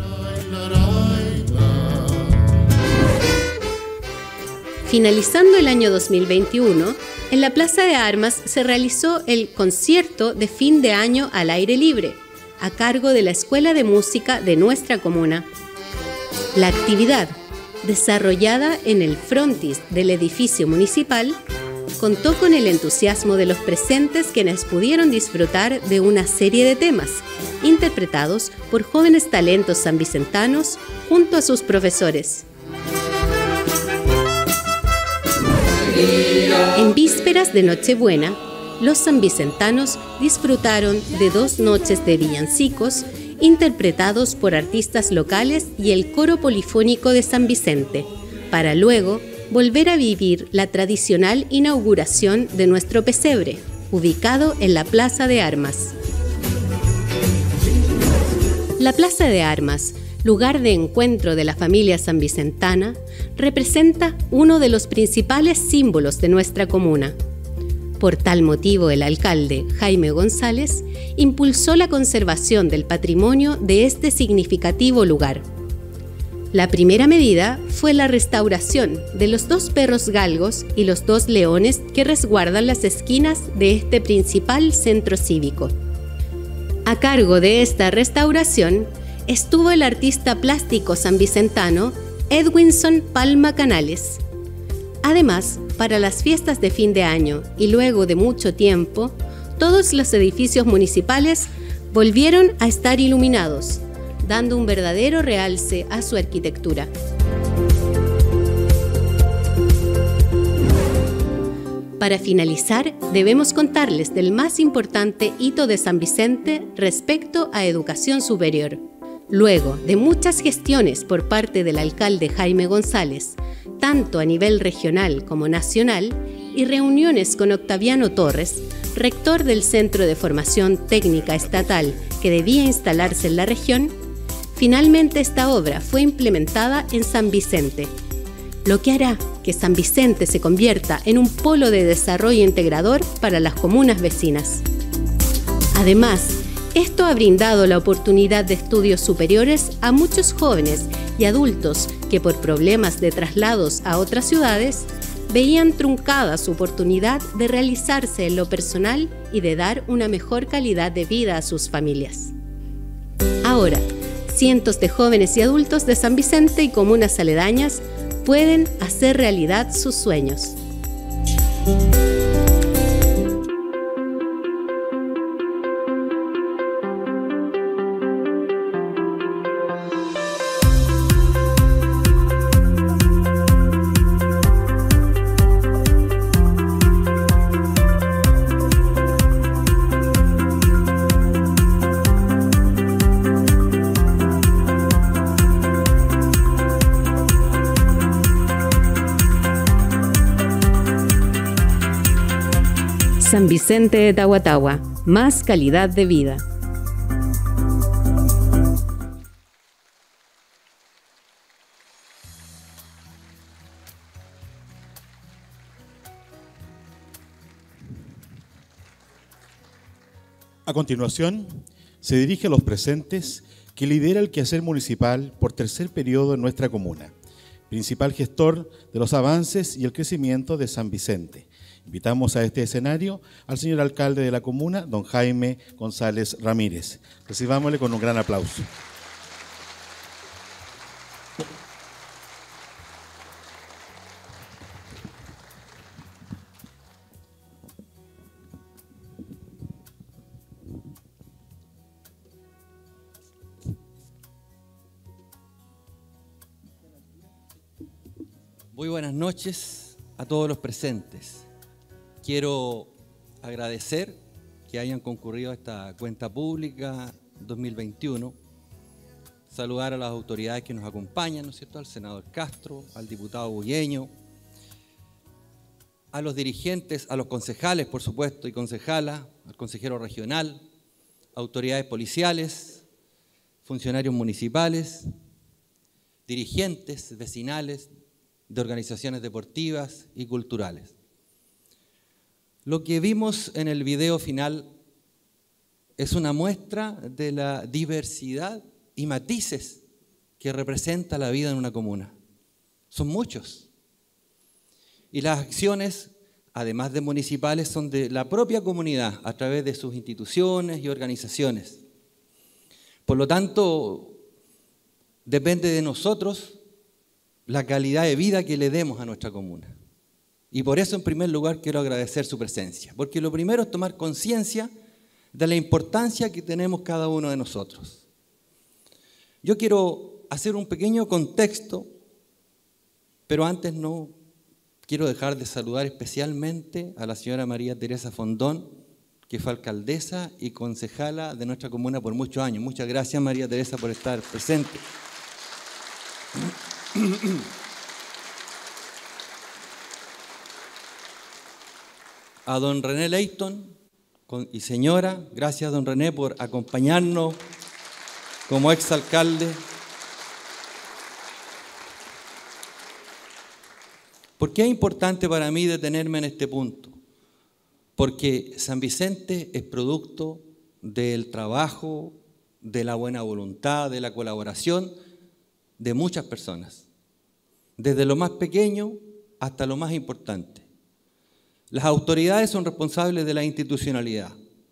Finalizando el año dos mil veintiuno, en la Plaza de Armas se realizó el concierto de fin de año al aire libre, a cargo de la Escuela de Música de nuestra comuna. La actividad, desarrollada en el frontis del edificio municipal, contó con el entusiasmo de los presentes, quienes pudieron disfrutar de una serie de temas interpretados por jóvenes talentos sanvicentanos junto a sus profesores. En vísperas de Nochebuena, los sanvicentanos disfrutaron de dos noches de villancicos interpretados por artistas locales y el coro polifónico de San Vicente, para luego volver a vivir la tradicional inauguración de nuestro pesebre, ubicado en la Plaza de Armas. La Plaza de Armas, lugar de encuentro de la familia sanvicentana, representa uno de los principales símbolos de nuestra comuna. Por tal motivo, el alcalde, Jaime González, impulsó la conservación del patrimonio de este significativo lugar. La primera medida fue la restauración de los dos perros galgos y los dos leones que resguardan las esquinas de este principal centro cívico. A cargo de esta restauración estuvo el artista plástico sanvicentano Edwinson Palma Canales. Además, para las fiestas de fin de año y luego de mucho tiempo, todos los edificios municipales volvieron a estar iluminados, dando un verdadero realce a su arquitectura. Para finalizar, debemos contarles del más importante hito de San Vicente respecto a educación superior. Luego de muchas gestiones por parte del alcalde Jaime González, tanto a nivel regional como nacional, y reuniones con Octaviano Torres, rector del Centro de Formación Técnica Estatal que debía instalarse en la región, finalmente esta obra fue implementada en San Vicente, lo que hará que San Vicente se convierta en un polo de desarrollo integrador para las comunas vecinas. Además, esto ha brindado la oportunidad de estudios superiores a muchos jóvenes y adultos que por problemas de traslados a otras ciudades veían truncada su oportunidad de realizarse en lo personal y de dar una mejor calidad de vida a sus familias. Ahora, cientos de jóvenes y adultos de San Vicente y comunas aledañas pueden hacer realidad sus sueños. San Vicente de Tahuatahua, más calidad de vida. A continuación, se dirige a los presentes que lidera el quehacer municipal por tercer periodo en nuestra comuna, principal gestor de los avances y el crecimiento de San Vicente. Invitamos a este escenario al señor alcalde de la comuna, don Jaime González Ramírez. Recibámosle con un gran aplauso. Muy buenas noches a todos los presentes. Quiero agradecer que hayan concurrido a esta cuenta pública dos mil veintiuno. Saludar a las autoridades que nos acompañan, ¿no es cierto?, al senador Castro, al diputado Bugueño, a los dirigentes, a los concejales, por supuesto, y concejalas, al consejero regional, autoridades policiales, funcionarios municipales, dirigentes vecinales de organizaciones deportivas y culturales. Lo que vimos en el video final es una muestra de la diversidad y matices que representa la vida en una comuna. Son muchos. Y las acciones, además de municipales, son de la propia comunidad a través de sus instituciones y organizaciones. Por lo tanto, depende de nosotros la calidad de vida que le demos a nuestra comuna. Y por eso, en primer lugar, quiero agradecer su presencia, porque lo primero es tomar conciencia de la importancia que tenemos cada uno de nosotros. Yo quiero hacer un pequeño contexto, pero antes no quiero dejar de saludar especialmente a la señora María Teresa Fondón, que fue alcaldesa y concejala de nuestra comuna por muchos años. Muchas gracias, María Teresa, por estar presente. A don René Leighton y señora, gracias don René por acompañarnos como exalcalde. ¿Por qué es importante para mí detenerme en este punto? Porque San Vicente es producto del trabajo, de la buena voluntad, de la colaboración de muchas personas, desde lo más pequeño hasta lo más importante. Las autoridades son responsables de la institucionalidad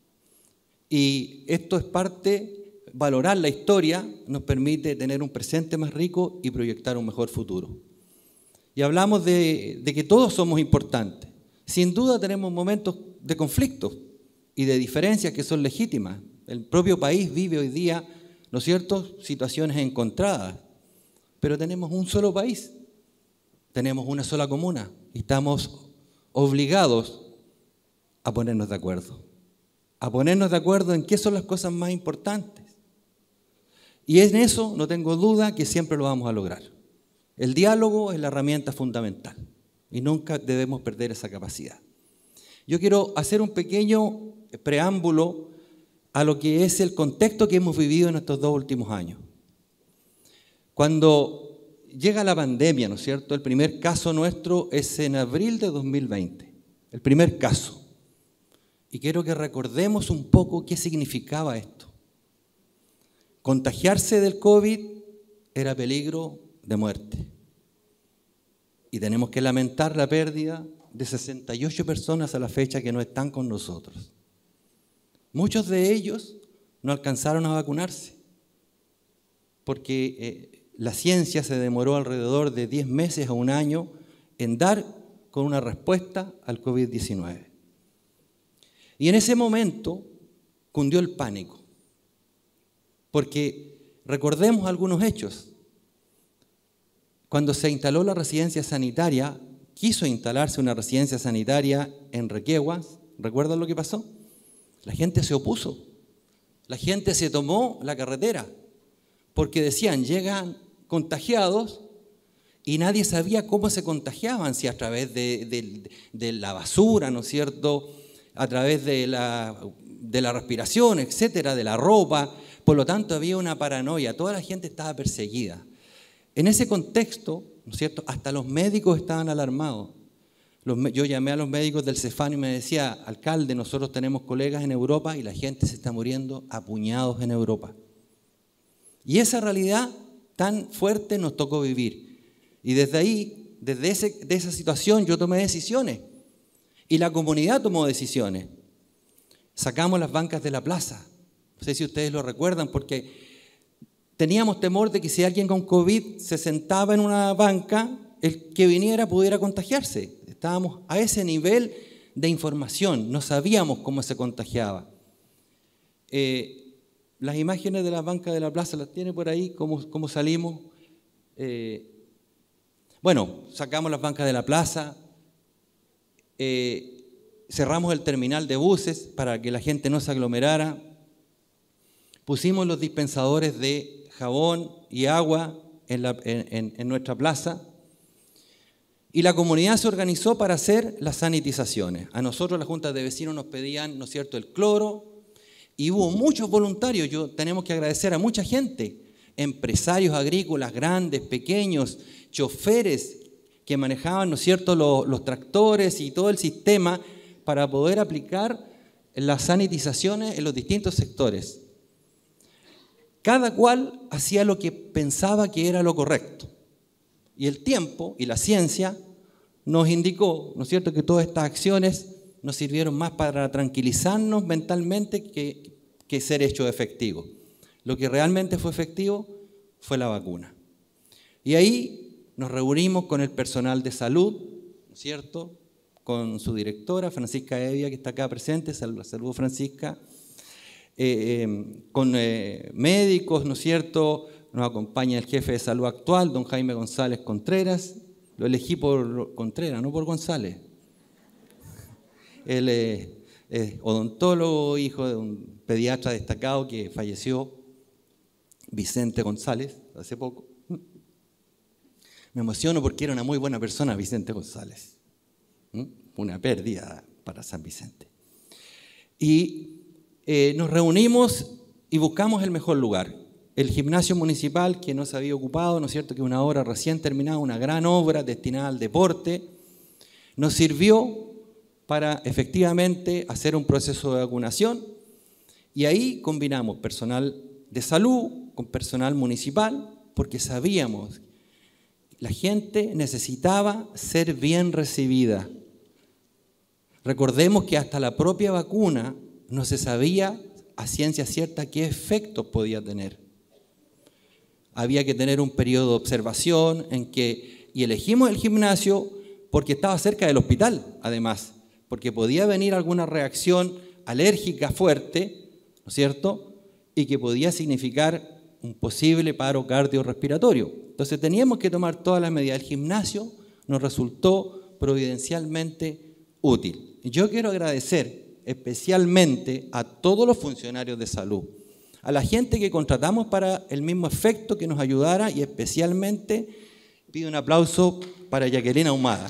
y esto es parte, valorar la historia nos permite tener un presente más rico y proyectar un mejor futuro. Y hablamos de, de que todos somos importantes. Sin duda tenemos momentos de conflicto y de diferencias que son legítimas. El propio país vive hoy día, ¿no es cierto?, situaciones encontradas. Pero tenemos un solo país, tenemos una sola comuna y estamos obligados a ponernos de acuerdo, a ponernos de acuerdo en qué son las cosas más importantes. Y en eso no tengo duda que siempre lo vamos a lograr. El diálogo es la herramienta fundamental y nunca debemos perder esa capacidad. Yo quiero hacer un pequeño preámbulo a lo que es el contexto que hemos vivido en estos dos últimos años. Cuando llega la pandemia, ¿no es cierto?, el primer caso nuestro es en abril de dos mil veinte, el primer caso. Y quiero que recordemos un poco qué significaba esto. Contagiarse del COVID era peligro de muerte. Y tenemos que lamentar la pérdida de sesenta y ocho personas a la fecha que no están con nosotros. Muchos de ellos no alcanzaron a vacunarse, porque eh, la ciencia se demoró alrededor de diez meses a un año en dar con una respuesta al COVID diecinueve. Y en ese momento cundió el pánico, porque recordemos algunos hechos. Cuando se instaló la residencia sanitaria, quiso instalarse una residencia sanitaria en Requehuas, ¿recuerdan lo que pasó? La gente se opuso, la gente se tomó la carretera, porque decían, llegan contagiados y nadie sabía cómo se contagiaban, si a través de, de, de la basura, ¿no es cierto?, a través de la, de la respiración, etcétera, de la ropa. Por lo tanto, había una paranoia, toda la gente estaba perseguida. En ese contexto, ¿no es cierto?, hasta los médicos estaban alarmados. Los, yo llamé a los médicos del Cefam y me decía, alcalde, nosotros tenemos colegas en Europa y la gente se está muriendo a puñados en Europa. Y esa realidad tan fuerte nos tocó vivir. Y desde ahí, desde ese, de esa situación, yo tomé decisiones. Y la comunidad tomó decisiones. Sacamos las bancas de la plaza. No sé si ustedes lo recuerdan, porque teníamos temor de que si alguien con COVID se sentaba en una banca, el que viniera pudiera contagiarse. Estábamos a ese nivel de información, no sabíamos cómo se contagiaba. Eh, las imágenes de las bancas de la plaza, ¿las tiene por ahí? ¿Cómo, cómo salimos? Eh, bueno, sacamos las bancas de la plaza, eh, cerramos el terminal de buses para que la gente no se aglomerara, pusimos los dispensadores de jabón y agua en, la, en, en nuestra plaza, y la comunidad se organizó para hacer las sanitizaciones. A nosotros las juntas de vecinos nos pedían, ¿no es cierto?, el cloro, y hubo muchos voluntarios. Yo, tenemos que agradecer a mucha gente, empresarios agrícolas, grandes, pequeños, choferes que manejaban, ¿no es cierto?, los, los tractores y todo el sistema para poder aplicar las sanitizaciones en los distintos sectores. Cada cual hacía lo que pensaba que era lo correcto. Y el tiempo y la ciencia nos indicó, ¿no es cierto?, que todas estas acciones nos sirvieron más para tranquilizarnos mentalmente que, que ser hecho efectivo. Lo que realmente fue efectivo fue la vacuna. Y ahí nos reunimos con el personal de salud, ¿no es cierto?, con su directora, Francisca Evia, que está acá presente, saludos Francisca, eh, eh, con eh, médicos, ¿no es cierto?, nos acompaña el jefe de salud actual, don Jaime González Contreras. Lo elegí por Contreras, no por González. Él es, es odontólogo, hijo de un pediatra destacado que falleció, Vicente González, hace poco. Me emociono porque era una muy buena persona, Vicente González. Una pérdida para San Vicente. Y eh, nos reunimos y buscamos el mejor lugar. El gimnasio municipal, que no se había ocupado, ¿no es cierto?, que una obra recién terminada, una gran obra destinada al deporte, nos sirvió para efectivamente hacer un proceso de vacunación, y ahí combinamos personal de salud con personal municipal, porque sabíamos que la gente necesitaba ser bien recibida. Recordemos que hasta la propia vacuna no se sabía a ciencia cierta qué efectos podía tener. Había que tener un periodo de observación en que, y elegimos el gimnasio porque estaba cerca del hospital, además, porque podía venir alguna reacción alérgica fuerte, ¿no es cierto?, y que podía significar un posible paro cardiorrespiratorio. Entonces teníamos que tomar todas las medidas. El gimnasio nos resultó providencialmente útil. Yo quiero agradecer especialmente a todos los funcionarios de salud, a la gente que contratamos para el mismo efecto que nos ayudara, y especialmente pido un aplauso para Jacqueline Ahumada.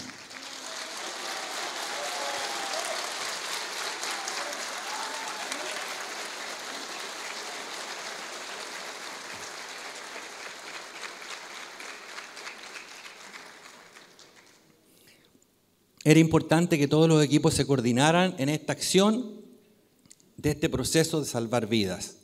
Era importante que todos los equipos se coordinaran en esta acción de este proceso de salvar vidas.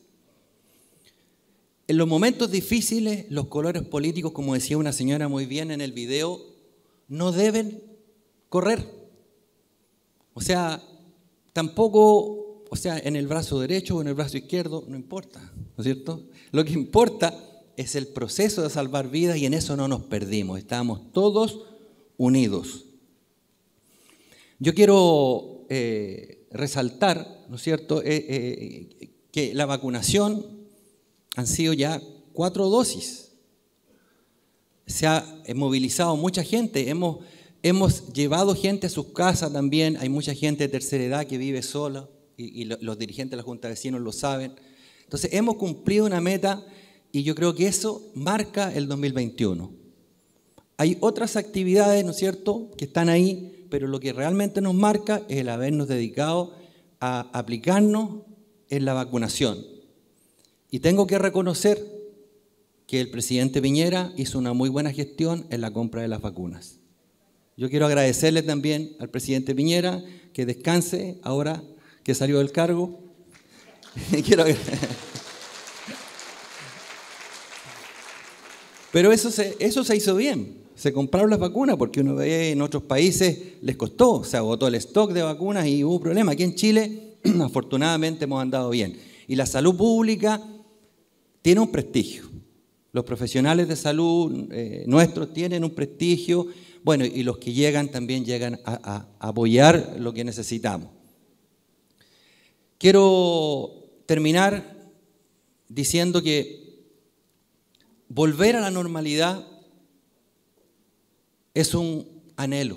En los momentos difíciles, los colores políticos, como decía una señora muy bien en el video, no deben correr. O sea, tampoco, o sea, en el brazo derecho o en el brazo izquierdo, no importa, ¿no es cierto? Lo que importa es el proceso de salvar vidas, y en eso no nos perdimos, estábamos todos unidos. Yo quiero eh, resaltar, ¿no es cierto?, eh, eh, que la vacunación han sido ya cuatro dosis. Se ha movilizado mucha gente, hemos, hemos llevado gente a sus casas también. Hay mucha gente de tercera edad que vive sola, y, y los dirigentes de la Junta de Vecinos lo saben. Entonces hemos cumplido una meta, y yo creo que eso marca el dos mil veintiuno. Hay otras actividades, ¿no es cierto?, que están ahí, pero lo que realmente nos marca es el habernos dedicado a aplicarnos en la vacunación. Y tengo que reconocer que el presidente Piñera hizo una muy buena gestión en la compra de las vacunas. Yo quiero agradecerle también al presidente Piñera, que descanse ahora que salió del cargo. quiero Pero eso se, eso se hizo bien. O se compraron las vacunas, porque uno ve en otros países les costó, se agotó el stock de vacunas y hubo problemas. Aquí en Chile, afortunadamente, hemos andado bien. Y la salud pública tiene un prestigio. Los profesionales de salud eh, nuestros tienen un prestigio, bueno, y los que llegan también llegan a, a, a apoyar lo que necesitamos. Quiero terminar diciendo que volver a la normalidad es un anhelo.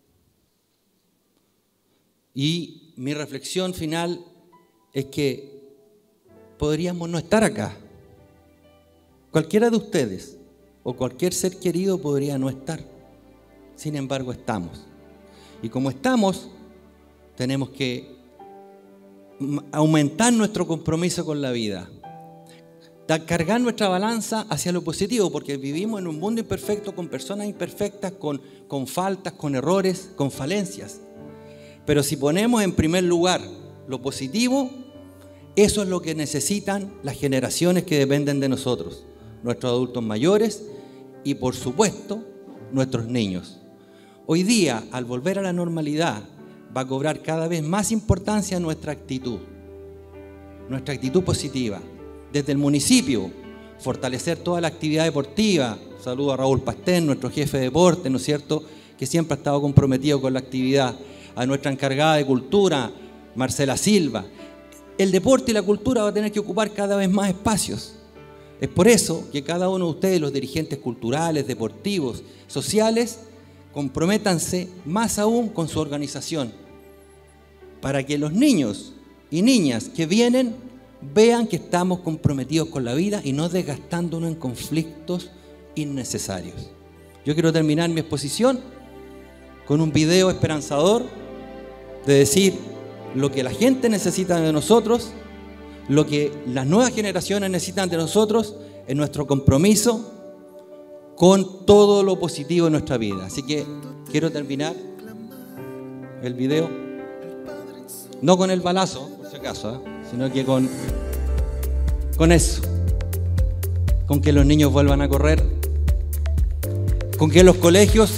Y mi reflexión final es que podríamos no estar acá. Cualquiera de ustedes o cualquier ser querido podría no estar. Sin embargo, estamos. Y como estamos, tenemos que aumentar nuestro compromiso con la vida. Cargar nuestra balanza hacia lo positivo, porque vivimos en un mundo imperfecto, con personas imperfectas, con, con faltas, con errores, con falencias. Pero si ponemos en primer lugar lo positivo, eso es lo que necesitan las generaciones que dependen de nosotros, nuestros adultos mayores y, por supuesto, nuestros niños. Hoy día, al volver a la normalidad, va a cobrar cada vez más importancia nuestra actitud, nuestra actitud positiva. Desde el municipio, fortalecer toda la actividad deportiva. Saludo a Raúl Pastén, nuestro jefe de deporte, ¿no es cierto?, que siempre ha estado comprometido con la actividad. A nuestra encargada de cultura, Marcela Silva. El deporte y la cultura va a tener que ocupar cada vez más espacios. Es por eso que cada uno de ustedes, los dirigentes culturales, deportivos, sociales, comprométanse más aún con su organización, para que los niños y niñas que vienen vean que estamos comprometidos con la vida y no desgastándonos en conflictos innecesarios. Yo quiero terminar mi exposición con un video esperanzador de decir lo que la gente necesita de nosotros, lo que las nuevas generaciones necesitan de nosotros, es nuestro compromiso con todo lo positivo en nuestra vida. Así que quiero terminar el video, no con el balazo, por si acaso, ¿eh? sino que con, con eso, con que los niños vuelvan a correr, con que los colegios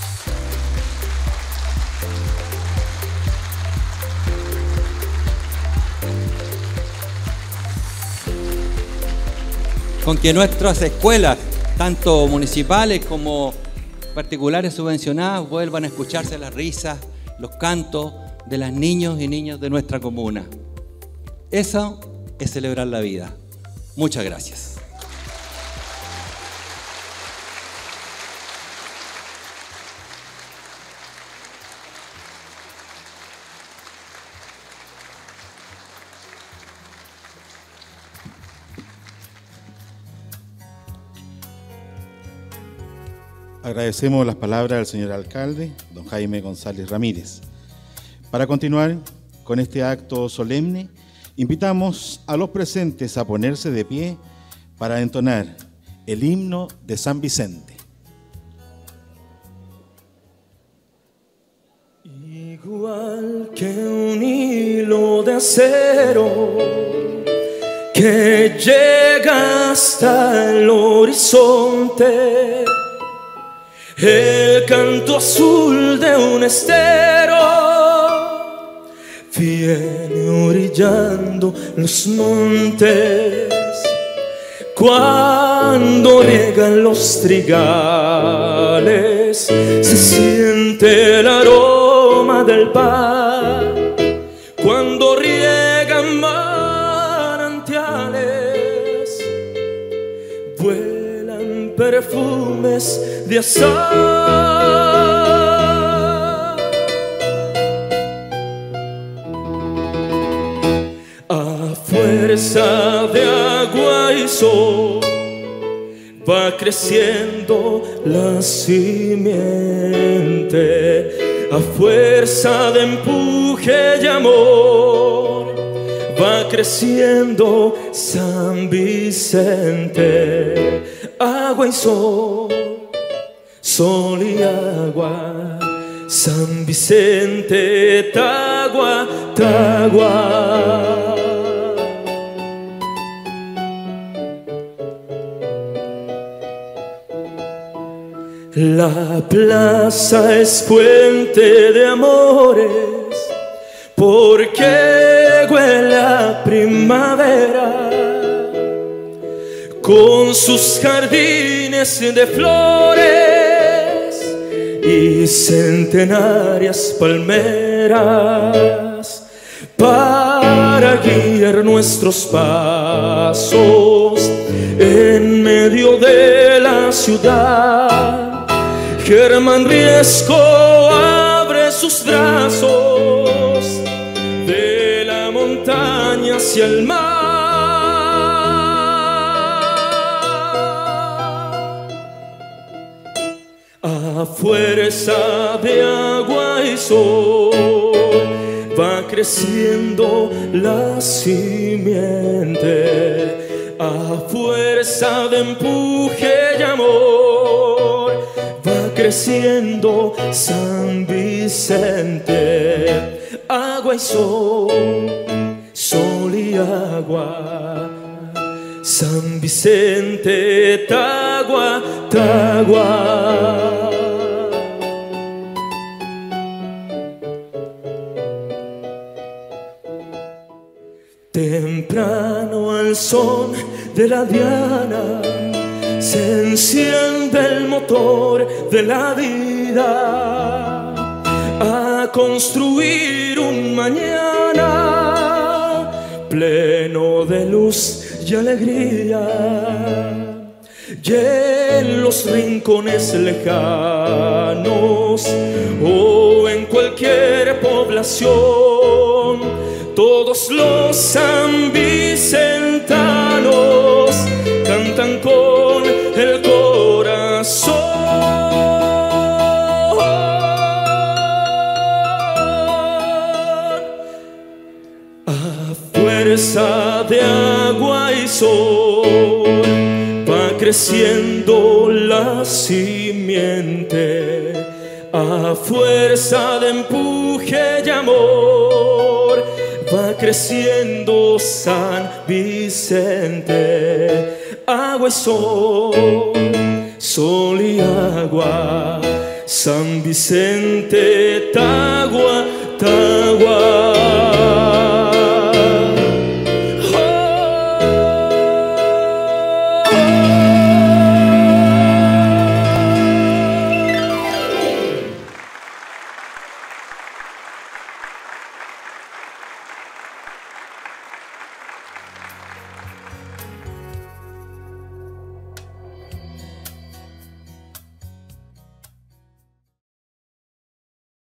con que nuestras escuelas, tanto municipales como particulares subvencionadas, vuelvan a escucharse las risas, los cantos de los niños y niñas de nuestra comuna. Eso es celebrar la vida. Muchas gracias. Agradecemos las palabras del señor alcalde, don Jaime González Ramírez. Para continuar con este acto solemne, invitamos a los presentes a ponerse de pie para entonar el himno de San Vicente. Igual que un hilo de acero que llega hasta el horizonte, el canto azul de un estero viene orillando los montes cuando riegan los trigales. Se siente el aroma del pan cuando riegan manantiales. Vuelan perfumes de azahar. A fuerza de agua y sol va creciendo la simiente. A fuerza de empuje y amor va creciendo San Vicente. Agua y sol, sol y agua, San Vicente, Tagua, Tagua. La plaza es fuente de amores, porque huele a primavera, con sus jardines de flores y centenarias palmeras, para guiar nuestros pasos en medio de la ciudad. Germán Riesco abre sus brazos de la montaña hacia el mar. A fuerza de agua y sol va creciendo la simiente, a fuerza de empuje y amor va creciendo San Vicente. Agua y sol, sol y agua, San Vicente, Tagua, Tagua. Temprano al son de la diana se enciende el motor de la vida, a construir un mañana pleno de luz y alegría. Y en los rincones lejanos o en cualquier población, todos los sanvicentanos cantan con el corazón. A fuerza de agua y sol va creciendo la simiente, a fuerza de empuje y amor va creciendo San Vicente. Agua y sol, sol y agua, San Vicente, Tagua, Tagua.